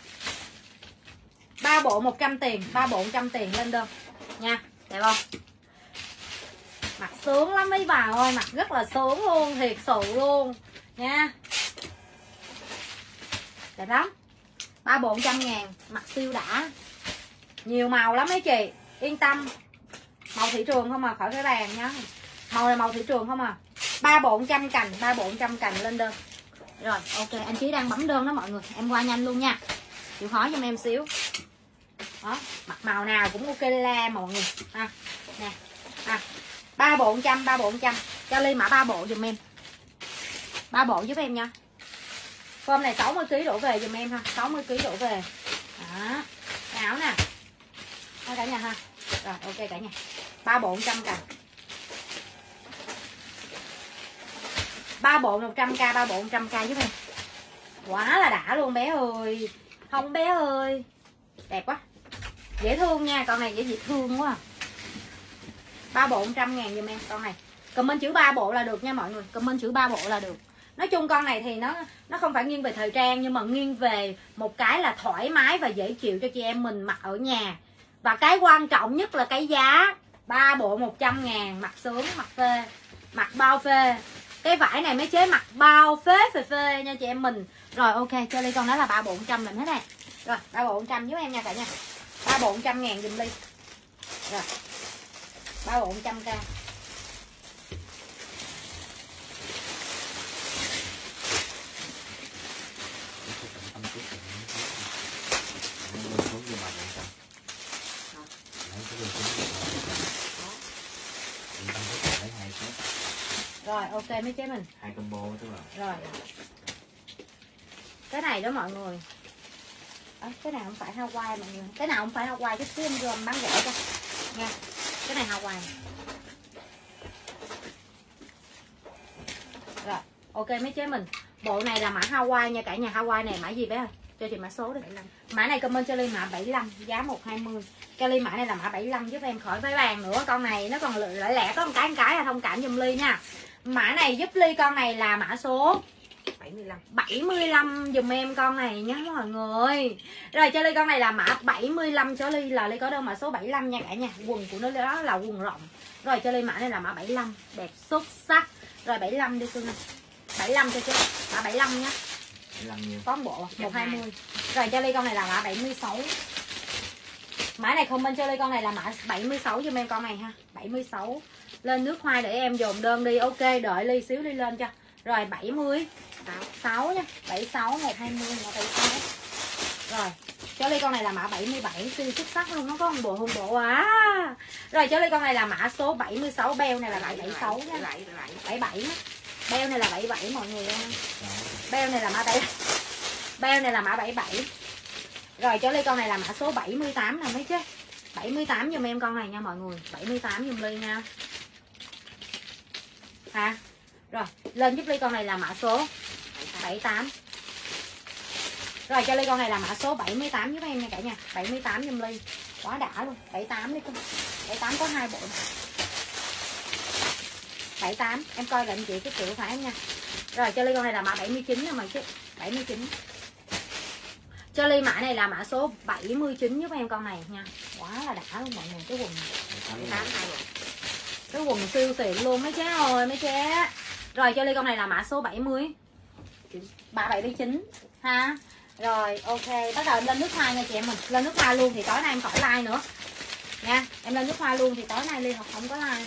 3 bộ 100 tiền, 3 bộ 100 tiền lên đơn nha. Đẹp không? Mặc sướng lắm mấy bà ơi, mặc rất là sướng luôn, thiệt sự luôn nha. Đẹp lắm. 3 bộ 100.000, mặc siêu đã. Nhiều màu lắm mấy chị, yên tâm. Màu thị trường không à, khỏi cái bàn nhá. Màu là màu thị trường không à. 3 bộ 100 cành, 3 bộ 100 cành lên đơn. Rồi, ok, anh Chí đang bấm đơn đó mọi người. Em qua nhanh luôn nha. Chịu khó giùm em xíu. Đó, mặc màu nào cũng ok la mọi người. À, nè. À, 3 bộ 100, 3 bộ 100. Cho Ly mã 3 bộ giùm em. 3 bộ giúp em nha. Form này 60kg đổ về giùm em ha, 60kg đổ về. Đó. Áo nè. Thôi cả nhà ha. Rồi, ok cả nhà. 3 bộ 100k. 3 bộ 100k, 3 bộ 100k giúp em. Quá là đã luôn bé ơi. Không bé ơi. Đẹp quá. Dễ thương nha, con này dễ thương quá à. 3 bộ 100.000 giùm em con này. Comment chữ 3 bộ là được nha mọi người. Comment chữ 3 bộ là được. Nói chung con này thì nó không phải nghiêng về thời trang, nhưng mà nghiêng về một cái là thoải mái và dễ chịu cho chị em mình mặc ở nhà. Và cái quan trọng nhất là cái giá. 3 bộ 100.000, mặc sướng, mặc phê, mặc bao phê. Cái vải này mấy chế mặc bao phê phê nha chị em mình. Rồi ok, cho Ly con đó là 3 bộ 100 mình hết này. Rồi 3 bộ 100 giúp em nha cả nhà. 3 bộ 100.000 dùm Ly. Rồi 3 bộ 100k. Rồi ok mấy chế mình. 2 combo tức là. Rồi. Cái này đó mọi người. Cái này không phải Hawaii mọi người. Cái nào không phải Hawaii chút xíu em vô bán rẻ cho nha. Cái này Hawaii. Rồi ok mấy chế mình. Bộ này là mã Hawaii nha cả nhà. Hawaii này mã gì bé ơi? Cho chị mã số đi. 75. Mã này comment cho Ly mã 75, giá 120. Cho Ly mã này là mã 75 giúp em khỏi phải bàn nữa. Con này nó còn lẻ lẻ có một cái là thông cảm giùm Ly nha. Mã này giúp Ly con này là mã số 75 dùm em con này nhé mọi người. Rồi cho Ly con này là mã 75 cho Ly, là Ly có đơn mã số 75 nha cả nhà. Quần của nó đó là quần rộng. Rồi cho Ly mã này là mã 75, đẹp xuất sắc. Rồi 75 đi cưng. 75 cho chứ. Mã 75 nhá. 75 nhiêu? Có một bộ 120. Rồi cho Ly con này là mã 76. Mã này comment cho Ly con này là mã 76 giùm em con này ha. 76. Lên nước hoa để em dồn đơn đi. Ok, đợi Ly xíu Ly lên cho. Rồi 76 nha. 76 120 176. Rồi, cho Ly con này là mã 77, siêu xuất sắc luôn, nó có một bộ à. Rồi cho Ly con này là mã số 76, beo này là mã 76 nha. 77 á. Beo này là 77 mọi người ơi. Beo này là mã 7. Beo này là mã 77. Rồi cho Ly con này là mã số 78 nè mấy chứ. 78 giùm em con này nha mọi người. 78 giùm Ly nha. Ha. Rồi, lên giúp Ly con này là mã số 78. Rồi cho Ly con này là mã số 78 giúp em nha cả nhà. 78 giùm Ly. Quá đã luôn. 78 đi con. 78 có 2 bộ. 78, em coi lại anh chị cái kiểu phải nha. Rồi cho Ly con này là mã 79 nè mày chứ. 79. Cho Ly mã này là mã số 79 giúp em con này nha. Quá là đã luôn mọi người, cái quần 78 2 bộ. Cái quần siêu xịn luôn mấy chế ơi, mấy chế. Rồi cho Ly con này là mã số 70. 379 ha. Rồi ok, bắt đầu lên nước hoa nha chị em mình. Lên nước hoa luôn thì tối nay em khỏi like nữa nha. Em lên nước hoa luôn thì tối nay Ly không có like.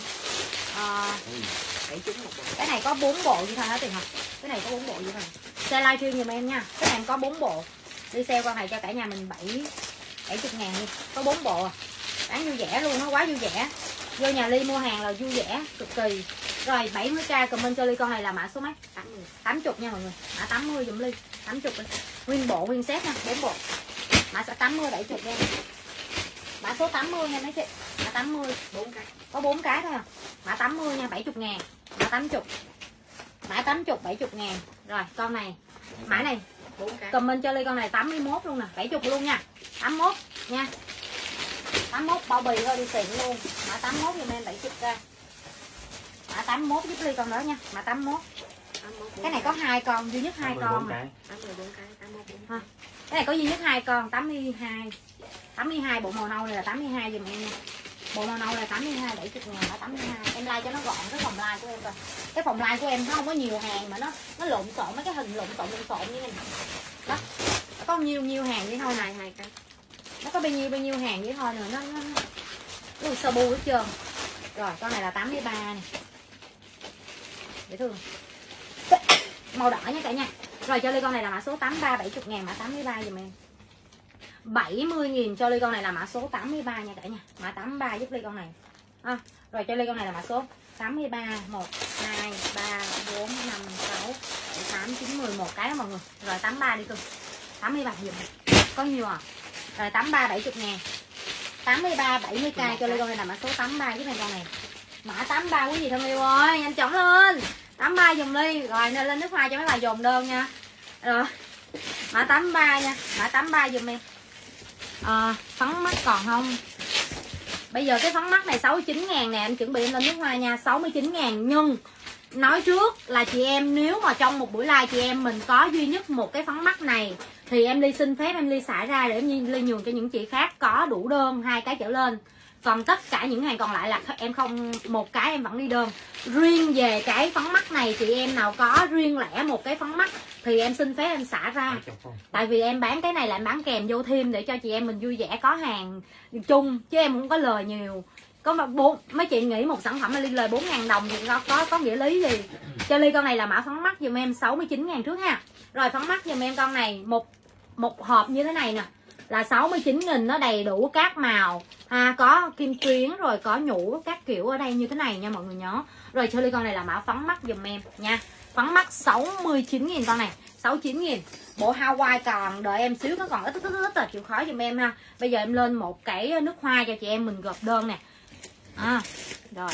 Cái này có 4 bộ như thôi hả Tiền Học? Cái này có 4 bộ như thôi. Xe livestream giùm em nha. Cái này có 4 bộ. Đi sale con này cho cả nhà mình 70.000 đi. Có 4 bộ à. Bán vui vẻ luôn, nó quá vui vẻ. Vô nhà Ly mua hàng là vui vẻ cực kỳ. Rồi 70k comment cho Ly con này là mã số mấy? 80 nha mọi người. Mã 80 giùm Ly. 80 đi. Nguyên bộ nguyên set nha, 4 bộ. Mã sẽ 80 70 em. Mã số 80 nha mấy chị. Mã 80 4 cái. Có 4 cái thôi à. Mã 80 nha, 70.000. Mã 80. Mã 80 70.000. Rồi con này. Mã này 4 cái. Comment cho Ly con này 81 luôn nè, 70 luôn nha. 81 nha. 81 bao bì thôi đi tiện luôn. Mã 81 giùm em 70k. Mã 81 giúp Ly con đó nha. Mã 81. Cái này có 2 con, duy nhất 2 con mà. 84 cái, 81. Cái này có duy nhất 2 con, 82. 82 bộ màu nâu này là 82 giùm em nha. Bộ màu nâu là 82 70.000 là 82. Em like cho nó gọn cái phòng like của em coi. Cái phòng like của em nó không có nhiều hàng mà nó lộn xộn, mấy cái hình lộn xộn như này. Đó. Nó có nhiều hàng vậy thôi này, 2 cái. Nó có bao nhiêu hàng vậy thôi nữa, nó sơ bu hết trơn. Rồi con này là 83 này. Dễ thương. Màu đỏ nha cả nhà. Rồi cho Ly con này là mã số 83 70.000, mã 83 giùm em. 70.000 cho Ly con này là mã số 83 nha cả nhà. Mã 83 giúp Ly con này. Rồi cho Ly con này là mã số 83 1 2 3 4 5 6 7 8 9 10 một cái đó mọi người. Rồi 83 đi cưng. 83 giùm. Có nhiều à. Rồi 83 70.000. 83 70k cho Ly con này là mã số 83 với này con này. Mã 83 quý vị thân yêu ơi, nhanh chóng lên. 83 dùm Ly, rồi nên lên nước hoa cho mấy bà dồn đơn nha. Rồi. Mã 83 nha, mã 83 dùm em. Phấn mắt còn không? Bây giờ cái phấn mắt này 69.000 nè, em chuẩn bị em lên nước hoa nha, 69.000. Nhưng nói trước là chị em nếu mà trong một buổi live chị em mình có duy nhất một cái phấn mắt này thì em Ly xin phép em Ly xả ra để em Ly nhường cho những chị khác có đủ đơn 2 cái trở lên. Còn tất cả những hàng còn lại là em không, một cái em vẫn đi đơn. Riêng về cái phấn mắt này chị em nào có riêng lẻ một cái phấn mắt thì em xin phép em xả ra. Tại vì em bán cái này là em bán kèm vô thêm để cho chị em mình vui vẻ có hàng chung chứ em không có lời nhiều. Có mấy chị nghĩ một sản phẩm mà Ly lời 4.000 đồng thì có nghĩa lý gì. Cho Ly con này là mã phấn mắt dùm em 69.000 trước ha. Rồi phấn mắt dùm em con này một hộp như thế này nè là 69.000, nó đầy đủ các màu có kim tuyến rồi có nhũ các kiểu ở đây như thế này nha mọi người nhớ. Rồi cho Ly con này là mã phấn mắt dùm em nha. Phấn mắt 69.000 con này, 69.000. Bộ Hawaii còn đợi em xíu, nó còn ít là chịu khó dùm em ha. Bây giờ em lên một cái nước hoa cho chị em mình gộp đơn nè. Rồi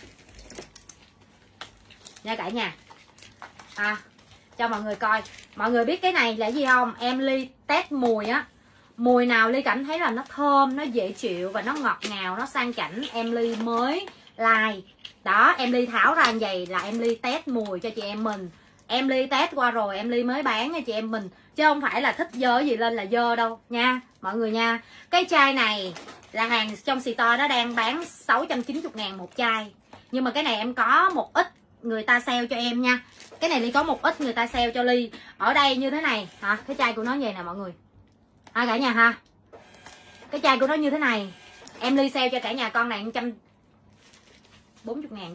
nha cả nhà. Cho mọi người coi. Mọi người biết cái này là gì không? Em Ly test mùi á. Mùi nào Ly cảm thấy là nó thơm, nó dễ chịu và nó ngọt ngào, nó sang chảnh, em Ly mới like. Đó, em Ly tháo ra như vậy là em Ly test mùi cho chị em mình. Em Ly test qua rồi em Ly mới bán cho chị em mình. Chứ không phải là thích dơ gì lên là dơ đâu nha mọi người nha. Cái chai này là hàng trong store nó đang bán 690.000 một chai. Nhưng mà cái này em có một ít người ta sale cho em nha. Cái này Ly có một ít người ta sale cho Ly. Ở đây như thế này hả? Cái chai của nó vậy nè mọi người. Cả nhà ha. Cái chai của nó như thế này. Em Ly sale cho cả nhà con này 140.000 đi.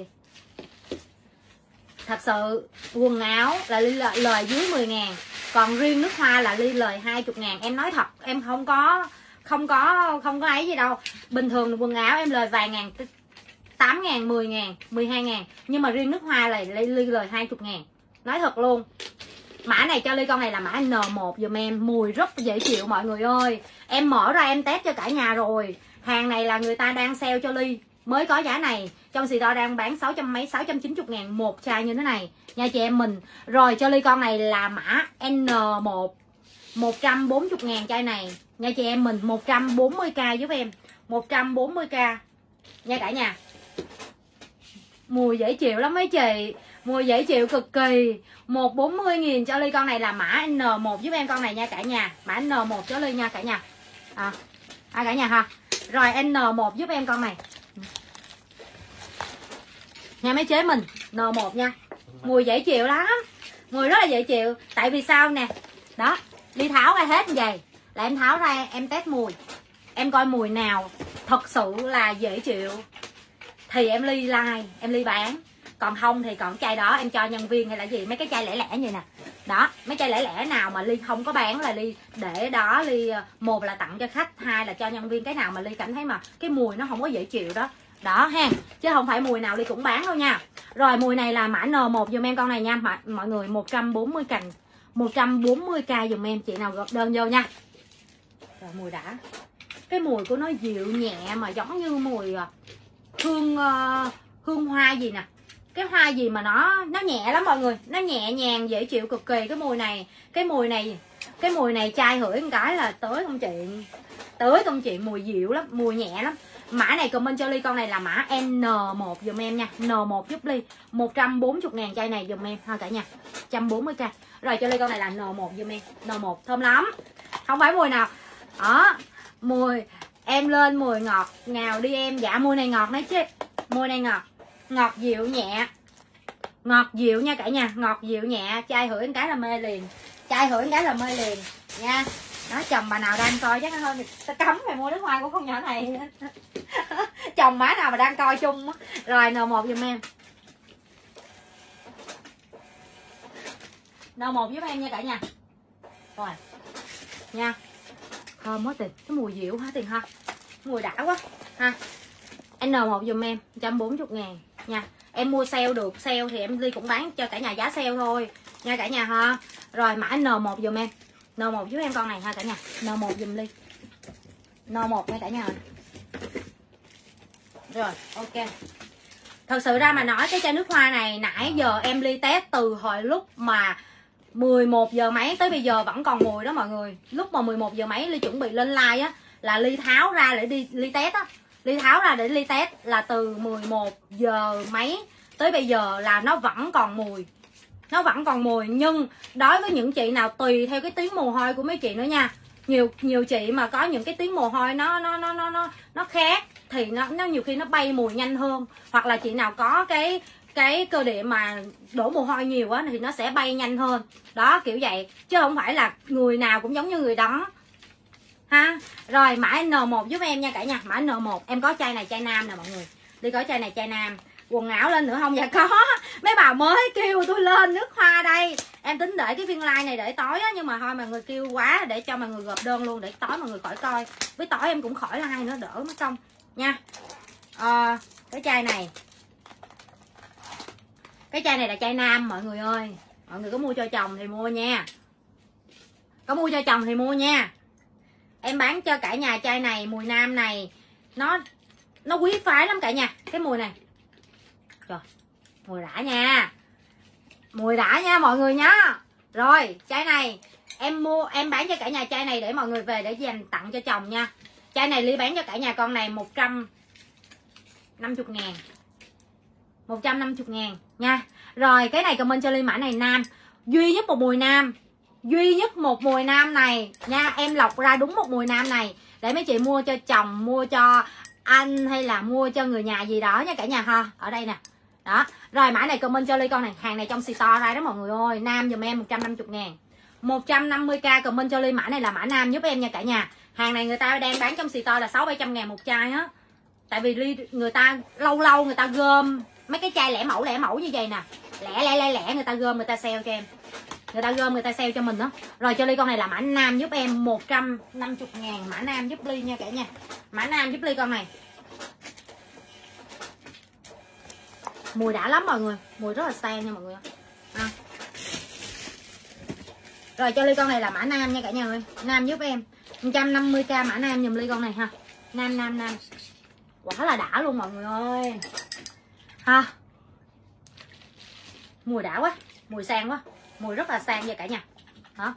Thật sự quần áo là Ly lời dưới 10.000. Còn riêng nước hoa là Ly lời 20.000. Em nói thật em không có ấy gì đâu. Bình thường quần áo em lời vài ngàn, 8.000, 10.000, 12.000. Nhưng mà riêng nước hoa là Ly lời 20.000. Nói thật luôn. Mã này cho Ly con này là mã N1 dùm em. Mùi rất dễ chịu mọi người ơi. Em mở ra em test cho cả nhà rồi. Hàng này là người ta đang sale cho Ly mới có giá này. Trong store đang bán 690.000 một chai như thế này nha chị em mình. Rồi cho Ly con này là mã N1 140.000 chai này nha chị em mình. 140k giúp em, 140k nha cả nhà. Mùi dễ chịu lắm mấy chị, mùi dễ chịu cực kỳ. 140.000 cho Ly con này là mã N1 giúp em con này nha cả nhà. Mã N1 cho Ly nha cả nhà. Cả nhà ha. Rồi N1 giúp em con này nha mấy chế mình. N1 nha. Mùi dễ chịu lắm, mùi rất là dễ chịu. Tại vì sao nè, đó Ly tháo ra hết như vậy là em tháo ra em test mùi, em coi mùi nào thật sự là dễ chịu thì em Ly like, em Ly bán. Còn không thì còn chai đó em cho nhân viên hay là gì, mấy cái chai lẻ lẻ như nè. Đó, mấy chai lẻ lẻ nào mà Ly không có bán là Ly để đó. Ly một là tặng cho khách, hai là cho nhân viên. Cái nào mà Ly cảm thấy mà cái mùi nó không có dễ chịu đó đó ha, chứ không phải mùi nào Ly cũng bán đâu nha. Rồi mùi này là mã N1 dùm em con này nha mọi người. 140k dùm em, chị nào gộp đơn vô nha. Rồi mùi đã. Cái mùi của nó dịu nhẹ mà giống như mùi hương hoa gì nè. Cái hoa gì mà nó nhẹ lắm mọi người, nó nhẹ nhàng dễ chịu cực kỳ. Cái mùi này chai hửi một cái là tới công chuyện, mùi dịu lắm, mùi nhẹ lắm. Mã này comment cho Ly con này là mã N1 dùm em nha. N1 giúp Ly 140.000 chai này dùm em ha cả nhà, 140k. Rồi cho Ly con này là N1 dùm em. N1 thơm lắm, không phải mùi nào đó. Mùi em lên mùi ngọt ngào đi em. Dạ mùi này ngọt đấy chứ. Mùi này ngọt dịu nhẹ, ngọt dịu nha cả nhà, ngọt dịu nhẹ. Chai hửi cái là mê liền, chai hửi cái là mê liền nha. Đó, chồng bà nào đang coi chắc hơn ta cấm mày mua nước hoa của con nhỏ này. Chồng má nào mà đang coi chung. Rồi N1 giùm em, N1 giúp em nha cả nhà. Rồi nha, thơm quá Tiền, cái mùi dịu hả Tiền ha, mùi đã quá ha. N1 giùm em 140.000 nha. Em mua sale được, sale thì em Ly cũng bán cho cả nhà giá sale thôi nha cả nhà ha. Rồi mã N1 giùm em, N1 giúp em con này ha cả nhà. N1 giùm Ly, N1 nha cả nhà. Rồi ok. Thật sự ra mà nói cái chai nước hoa này nãy giờ em ly test từ hồi lúc mà 11 giờ mấy tới bây giờ vẫn còn mùi đó mọi người. Lúc mà 11 giờ mấy Ly chuẩn bị lên live á là Ly tháo ra để đi ly test á. Ly tháo ra để ly test là từ 11 giờ mấy tới bây giờ là nó vẫn còn mùi. Nó vẫn còn mùi, nhưng đối với những chị nào tùy theo cái tiếng mồ hôi của mấy chị nữa nha. Nhiều chị mà có những cái tiếng mồ hôi nó khác thì nó nhiều khi nó bay mùi nhanh hơn, hoặc là chị nào có cái cơ địa mà đổ mồ hôi nhiều á thì nó sẽ bay nhanh hơn. Đó kiểu vậy, chứ không phải là người nào cũng giống như người đó ha. Rồi mã N1 giúp em nha cả nhà. Mã N1 em có chai này chai nam nè mọi người. Đi có chai này chai nam. Quần áo lên nữa không? Dạ có. Mấy bà mới kêu tôi lên nước hoa đây. Em tính để cái phiên live này để tối á, nhưng mà thôi mọi người kêu quá để cho mọi người gộp đơn luôn để tối mọi người khỏi coi. Với tối em cũng khỏi like nữa đỡ mất công nha. Cái chai này. Cái chai này là chai nam mọi người ơi. Mọi người có mua cho chồng thì mua nha. Có mua cho chồng thì mua nha. Em bán cho cả nhà chai này, mùi nam này nó quý phái lắm cả nhà. Cái mùi này. Trời, mùi đã nha. Mùi đã nha mọi người nhá. Rồi, chai này em bán cho cả nhà chai này để mọi người về để dành tặng cho chồng nha. Chai này Ly bán cho cả nhà con này 150.000. 150.000 nha. Rồi, cái này comment cho Ly mã này nam. Duy nhất một mùi nam. Duy nhất một mùi nam này nha. Em lọc ra đúng một mùi nam này để mấy chị mua cho chồng, mua cho anh hay là mua cho người nhà gì đó nha cả nhà ha. Ở đây nè. Đó. Rồi mã này comment cho Ly con này. Hàng này trong store ra đó mọi người ơi. Nam dùm em 150.000. 150k comment cho Ly mã này là mã nam giúp em nha cả nhà. Hàng này người ta đang bán trong store là 600-700 một chai á. Tại vì Ly người ta lâu người ta gom mấy cái chai lẻ mẫu như vậy nè. Lẻ người ta gom người ta sale cho em. Người ta gom người ta sale cho mình đó. Rồi cho Ly con này là mã nam giúp em 150.000. Mã nam giúp Ly nha cả nhà. Mã nam giúp Ly con này. Mùi đã lắm mọi người. Mùi rất là sang nha mọi người à. Rồi cho Ly con này là mã nam nha cả nhà ơi. Nam giúp em 150k mã nam giùm Ly con này ha. Nam. Quả là đã luôn mọi người ơi ha. Mùi đã quá. Mùi sang quá. Mùi rất là sang nha cả nhà. Hả?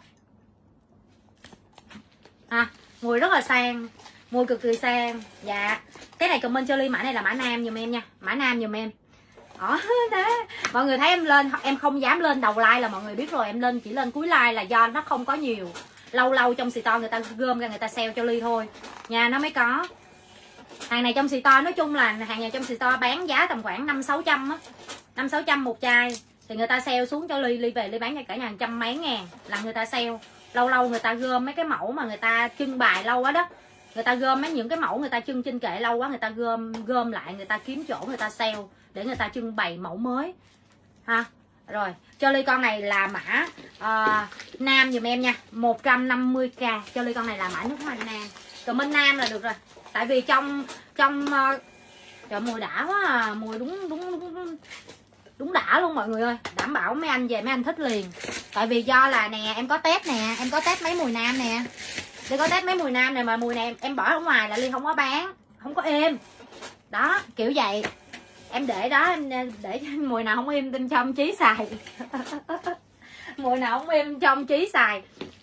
Mùi rất là sang. Mùi cực kỳ sang. Dạ. Cái này comment cho Ly mã này là mã nam giùm em nha. Mã nam giùm em. Thế. Mọi người thấy em lên, em không dám lên đầu like là mọi người biết rồi. Em lên chỉ lên cuối like là do nó không có nhiều. Lâu trong store người ta gom ra người ta sale cho Ly thôi nha, nó mới có. Hàng này trong store nói chung là hàng này trong store bán giá tầm khoảng 500-600 á. 500-600 một chai. Thì người ta sale xuống cho Ly về Ly bán cho cả nhà 100 mấy ngàn là người ta sale. Lâu người ta gom mấy cái mẫu mà người ta trưng bày lâu quá đó. Người ta gom những cái mẫu người ta trưng trên kệ lâu quá, người ta gom lại, người ta kiếm chỗ người ta sale để người ta trưng bày mẫu mới ha. Rồi cho Ly con này là mã nam dùm em nha, 150k. Cho Ly con này là mã nước hoa nam. Comment nam là được rồi. Tại vì trong trời mùi đã quá à. Mùi đúng đã luôn mọi người ơi. Đảm bảo mấy anh về mấy anh thích liền. Tại vì do là nè em có test nè, em có test mấy mùi nam nè. Ly có test mấy mùi nam này mà mùi này em bỏ ở ngoài là Ly không có bán, không có êm. Đó, kiểu vậy. Em để đó, em để mùi nào không êm tin cho ông Chí xài. Mùi nào không êm cho ông Chí xài.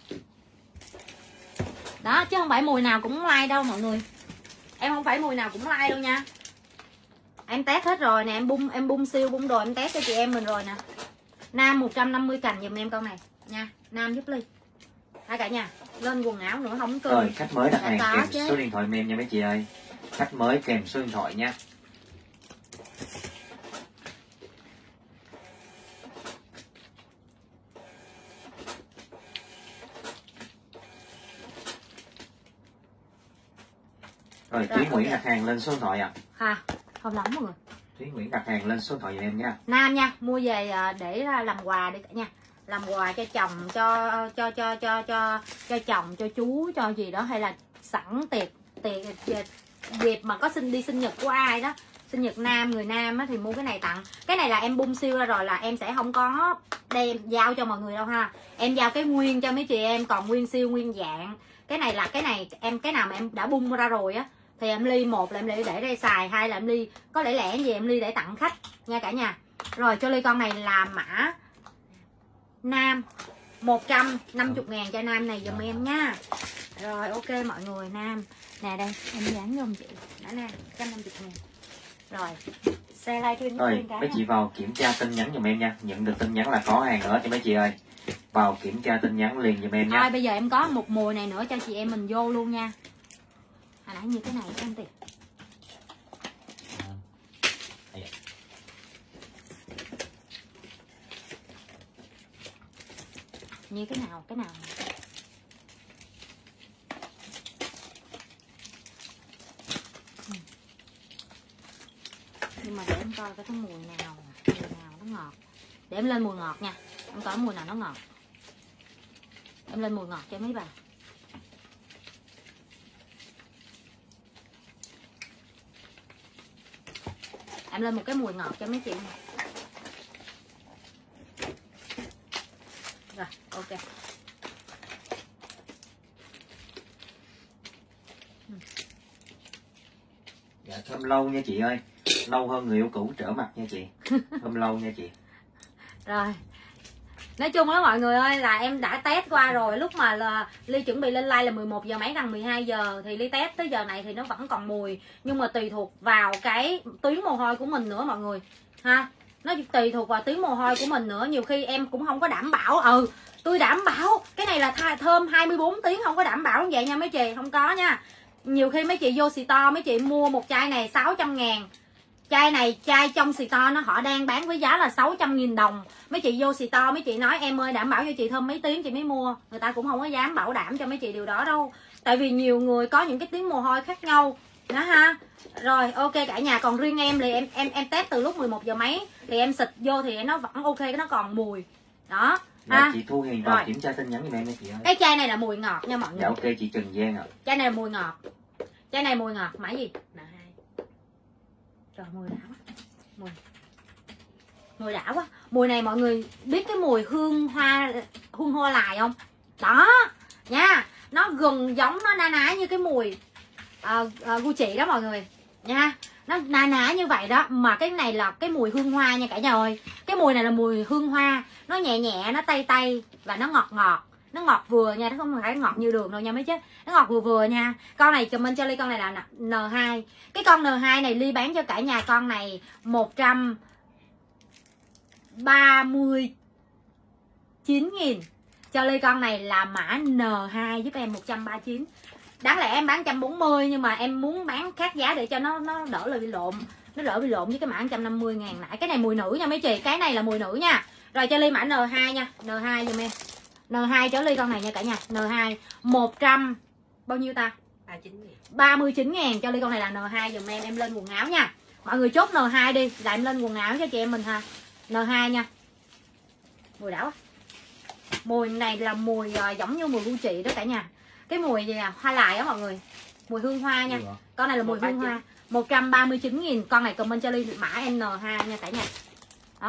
Đó, chứ không phải mùi nào cũng like đâu mọi người. Em không phải mùi nào cũng like đâu nha. Em test hết rồi nè, em bung siêu bung đồ em test cho chị em mình rồi nè. Nam 150 cành giùm em con này nha. Nam giúp Ly. Hai cả nhà, lên quần áo nữa không cơ. Rồi, khách mới đặt hàng kèm chứ. Số điện thoại em nha mấy chị ơi. Khách mới kèm số điện thoại nha. Rồi, Thúy Nguyễn đặt hàng lên số điện thoại ạ. Không lắm mọi người. Thúy Nguyễn đặt hàng lên số điện thoại giùm em nha. Nam nha, mua về để làm quà đi cả nhà. Làm quà cho chồng, cho chồng, cho chú, cho gì đó, hay là sẵn tiệc dịp mà có đi sinh nhật của ai đó, sinh nhật nam, người nam á, thì mua cái này tặng. Cái này là em bung siêu ra rồi là em sẽ không có đem giao cho mọi người đâu ha. Em giao cái nguyên cho mấy chị em, còn nguyên siêu nguyên dạng. Cái này là cái nào mà em đã bung ra rồi á thì em ly, một là em ly để đây xài, hai là em ly có lẽ lẻ gì em ly để tặng khách nha cả nhà. Rồi cho ly con này là mã nam, 150.000 cho nam này giùm em nha. Rồi ok mọi người, nam nè đây em dán giùm chị đã nam 150.000. Rồi xe like thêm rồi mấy chị vào kiểm tra tin nhắn giùm em nha, nhận được tin nhắn là có hàng nữa cho mấy chị ơi, vào kiểm tra tin nhắn liền giùm em nha. Thôi bây giờ em có một mùi này nữa cho chị em mình vô luôn nha. Hồi nãy như cái này em tiền như cái nào nhưng mà để em coi cái mùi nào nó ngọt, để em lên mùi ngọt nha, em coi mùi nào nó ngọt, em lên mùi ngọt cho mấy bà. Em lên một cái mùi ngọt cho mấy chị. Rồi ok. Dạ thơm lâu nha chị ơi, lâu hơn người yêu cũ trở mặt nha chị. Thơm lâu nha chị. Rồi nói chung đó mọi người ơi, là em đã test qua rồi. Lúc mà là Ly chuẩn bị lên live là 11 giờ mấy gần 12 giờ thì Ly test tới giờ này thì nó vẫn còn mùi, nhưng mà tùy thuộc vào cái tuyến mồ hôi của mình nữa mọi người ha. Nó tùy thuộc vào tuyến mồ hôi của mình nữa, nhiều khi em cũng không có đảm bảo. Tôi đảm bảo cái này là thơm 24 tiếng, không có đảm bảo như vậy nha mấy chị, không có nha. Nhiều khi mấy chị vô Store mấy chị mua một chai này 600.000, chai này chai trong Store họ đang bán với giá là 600.000 đồng. Mấy chị vô Store mấy chị nói em ơi đảm bảo cho chị thơm mấy tiếng chị mới mua, người ta cũng không có dám bảo đảm cho mấy chị điều đó đâu, tại vì nhiều người có những cái tiếng mồ hôi khác nhau đó ha. Rồi ok cả nhà, còn riêng em thì em test từ lúc 11 giờ mấy thì em xịt vô thì nó vẫn ok, nó còn mùi đó. Dạ, chị Thu Hiền vào kiểm tra tin nhắn giùm em nha chị ơi. Cái chai này là mùi ngọt nha mọi người. Dạ ok chị Trần Giang ạ. Chai này là mùi ngọt, chai này mùi ngọt, mã gì? Trời mùi đã quá, mùi đã quá. Mùi này mọi người biết cái mùi hương hoa lài không? Đó nha, nó gần giống, nó na ná như cái mùi Gucci đó mọi người nha, nó na ná như vậy đó, mà cái này là cái mùi hương hoa nha cả nhà ơi. Cái mùi này là mùi hương hoa, nó nhẹ nhẹ, nó tay tay và nó ngọt ngọt, nó ngọt vừa nha, nó không phải ngọt như đường đâu nha mấy chết, nó ngọt vừa vừa nha. Con này comment cho Ly con này là N2. Cái con N2 này Ly bán cho cả nhà con này 139.000, cho Ly con này là mã N2 giúp em 139. Đáng lẽ em bán 140 nhưng mà em muốn bán khác giá để cho nó đỡ là bị lộn, nó đỡ bị lộn với cái mã 150.000 nãy. Cái này mùi nữ nha mấy chị, cái này là mùi nữ nha. Rồi cho Ly mã N2 nha, N2 giùm em. N2 cho Ly con này nha cả nhà, N2 100 bao nhiêu ta? 39.000 cho Ly con này là N2 giùm em lên quần áo nha. Mọi người chốt N2 đi, là em lên quần áo cho chị em mình ha. N2 nha. Mùi đã quá. Mùi này là mùi giống như mùi Gucci đó cả nhà. Cái mùi gì à? Hoa lài á mọi người. Mùi hương hoa nha. Con này là mùi hương hoa. 139.000, con này comment cho Ly mã N2 nha cả nhà. Đó.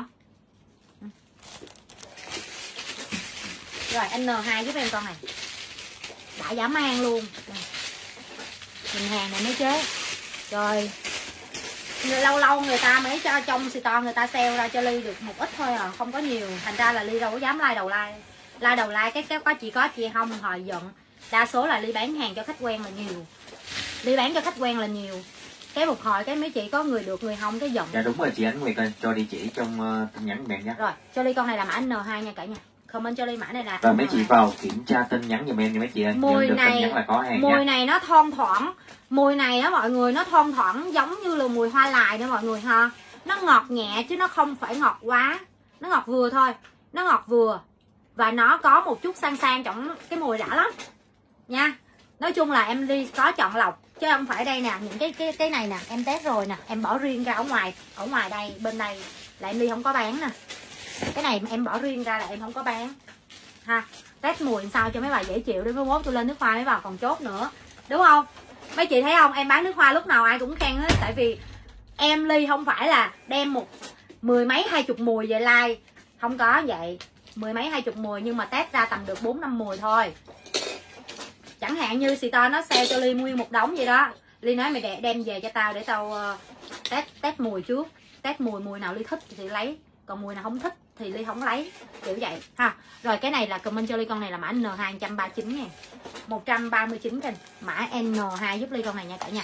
Rồi N2 giúp em con này. Đã dã man luôn. Nhìn hàng này mới chế. Rồi lâu lâu người ta mới cho trong Store người ta sale ra cho Ly được một ít thôi à, không có nhiều, thành ra là Ly đâu có dám like đầu like cái có chị không hồi giận. Đa số là Ly bán hàng cho khách quen là nhiều, Ly bán cho khách quen là nhiều, cái một hồi cái mấy chị có người được người không cái giận. Dạ đúng rồi chị Ánh Nguyệt ơi, cho địa chỉ trong tin nhắn bạn nhé. Rồi cho Ly con này là mã N2 nha cả nhà, comment cho Ly mã này là. Rồi mấy chị vào kiểm tra tin nhắn giùm em nha mấy chị ơi. Mùi này tin nhắn là có hàng mùi nha. này nó thon thoảng, mùi này á mọi người, nó thon thoảng giống như là mùi hoa lài nữa mọi người ha. Nó ngọt nhẹ chứ nó không phải ngọt quá, nó ngọt vừa thôi, nó ngọt vừa và nó có một chút sang trong cái mùi đã lắm nha. Nói chung là em đi có chọn lọc chứ không phải đây nè, những cái này nè em test rồi nè, em bỏ riêng ra ở ngoài đây, bên đây là em đi không có bán nè, cái này em bỏ riêng ra là em không có bán ha. Test mùi sao cho mấy bà dễ chịu, để mới mốt tôi lên nước hoa mấy bà còn chốt nữa, đúng không mấy chị thấy không? Em bán nước hoa lúc nào ai cũng khen hết, tại vì em Ly không phải là đem một 10 mấy 20 mùi về like, không có vậy, 10 mấy 20 mùi nhưng mà test ra tầm được 4-5 mùi thôi. Chẳng hạn như Store nó sale cho Ly nguyên một đống vậy đó, Ly nói mày đem về cho tao để tao test mùi trước. Test mùi nào Ly thích thì lấy, còn mùi nào không thích thì Ly không lấy, kiểu vậy ha. Rồi cái này là comment cho Ly con này là mã N2 139 ngàn, 139 kênh, mã N2 giúp Ly con này nha cả nhà.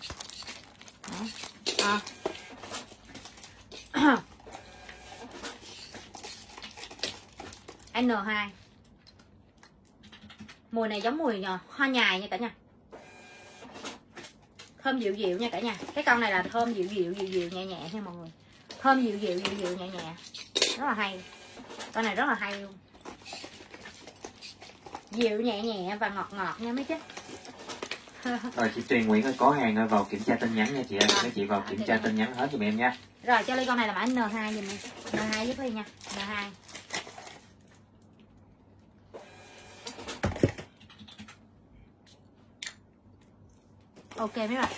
N2 mùi này giống mùi hoa nhài nha cả nhà, thơm dịu dịu nha cả nhà. Cái con này là thơm dịu dịu nhẹ nhẹ nha mọi người, thơm dịu dịu nhẹ nhẹ, rất là hay. Con này rất là hay luôn, dịu nhẹ và ngọt nha mấy chứ. Rồi chị Tuyền Nguyễn ơi, có hàng ơi, vào kiểm tra tin nhắn nha chị ơi. Các chị vào kiểm tra tin nhắn hết giùm em nha. Rồi cho Ly con này là mã N2 giùm em, N2 giúp Ly nha, N2. Ok mấy bạn.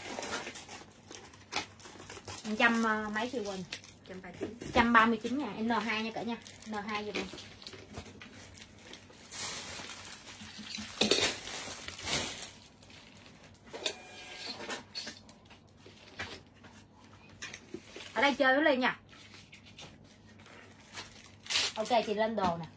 100 mấy chị Quỳnh? 139 nha, N2 nha cả nhà, N2 giùm em. Ở đây chơi với Ly nha. Ok chị lên đồ nè.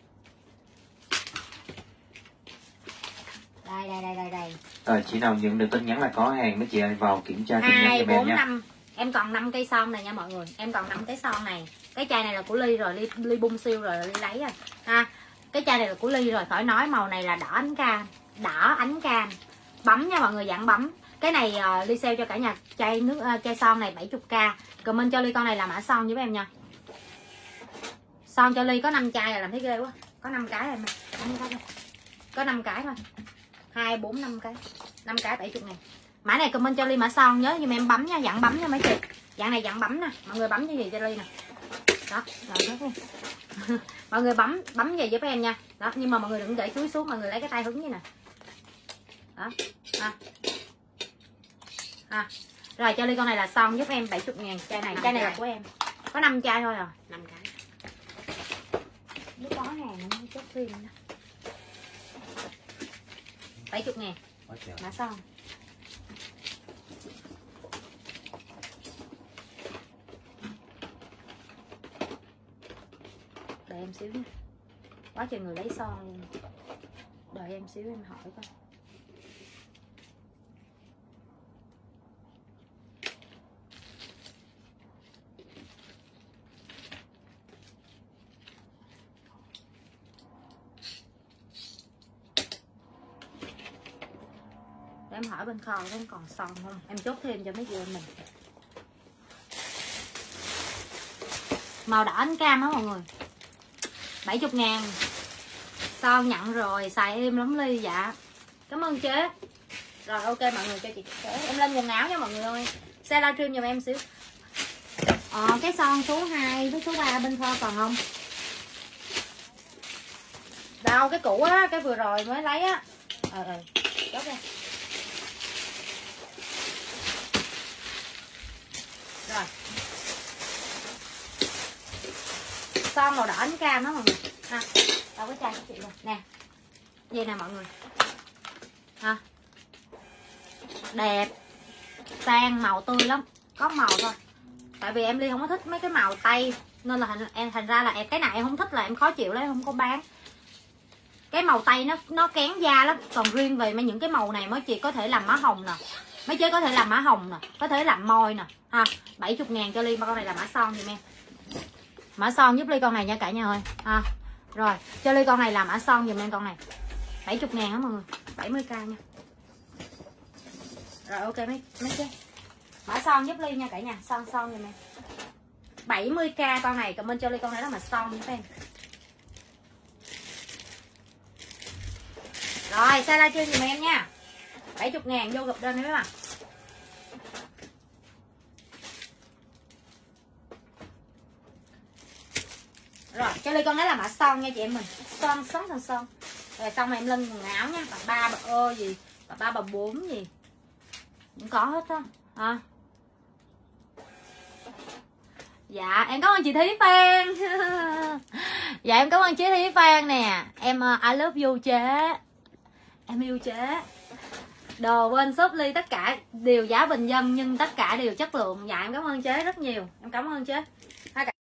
Đây. Rồi chị nào nhận được tin nhắn là có hàng mấy chị ơi, vào kiểm tra tin nhắn giùm em nha. 5. Em còn 5 cây son này nha mọi người. Em còn 5 cái son này. Cái chai này là của Ly rồi, Ly bung siêu rồi, Ly lấy rồi ha. Cái chai này là của Ly rồi, khỏi nói. Màu này là đỏ ánh cam. Bấm nha mọi người, dạng bấm. Cái này Ly sale cho cả nhà chai son này 70k. Comment cho Ly con này là mã son giúp em nha. Son cho Ly có 5 chai là làm thấy ghê quá. Có 5 cái em. Có 5 cái thôi. 2 4 5 cái. 5 cái 70 ngàn. Mã này comment cho Ly mã son, nhớ giùm em bấm nha, dặn bấm nha mấy chị. Dạng này dặn bấm nè, mọi người bấm như gì cho Ly nè. Đó, rồi mọi người bấm về giúp em nha. Đó, nhưng mà mọi người đừng để chuối xuống, mọi người lấy cái tay hứng như nè. Đó. Rồi cho Ly con này là son giúp em 70 ngàn. Chai này là của em. Có 5 chai thôi à. 5 cái. Nếu có hàng nó chốt phim đó. 70 ngàn. Mã son. Đợi em xíu nha. Quá trời người lấy son luôn. Đợi em xíu em hỏi coi. Để em hỏi bên kho em còn son không. Em chốt thêm cho mấy chị em mình. Màu đỏ ánh cam á mọi người, 70 ngàn. Son nhận rồi, xài êm lắm Ly. Dạ cảm ơn chế. Rồi ok mọi người, cho chị chế. Em lên quần áo nha mọi người ơi. Xe livestream giùm em xíu. Cái son số 2 với số 3 bên kho còn không? Đâu cái cũ á, cái vừa rồi mới lấy á. Chốt đi. Rồi. Son màu đỏ ánh cam đó mọi người ha. Đâu có chai của chị luôn nè, vậy nè mọi người ha. Đẹp, sang, màu tươi lắm, có màu thôi. Tại vì em Ly không có thích mấy cái màu tây nên là thành ra là cái này em không thích, là em khó chịu đấy, không có bán. Cái màu tây nó kén da lắm. Còn riêng về những cái màu này mấy chị có thể làm má hồng nè, mấy chế có thể làm má hồng nè, có thể làm môi nè ha. 70 ngàn cho Ly con này là mã son giùm em. Mã son giúp Ly con này nha cả nhà ơi ha. Rồi cho Ly con này là mã son giùm em con này 70 ngàn đó mọi người, 70k nha. Rồi ok mấy chế mã son giúp Ly nha cả nhà. Son giùm em 70k con này. Comment cho Ly con này đó mà son giúp em. Rồi xe livestream giùm em nha, 70 ngàn vô gộp đơn đi mấy bạn. Rồi cho Ly con đấy là mã son nha chị em mình. Son. Rồi xong em lên quần áo nha. Bà 3 bà ơ gì, bà 3 bà 4 gì cũng có hết á ha. Dạ em cảm ơn chị Thí Phan. Dạ em cảm ơn chị Thí Phan nè. Em I love you chế. Em yêu chế. Đồ bên shop Ly tất cả đều giá bình dân nhưng tất cả đều chất lượng. Dạ em cảm ơn chế rất nhiều. Em cảm ơn chế.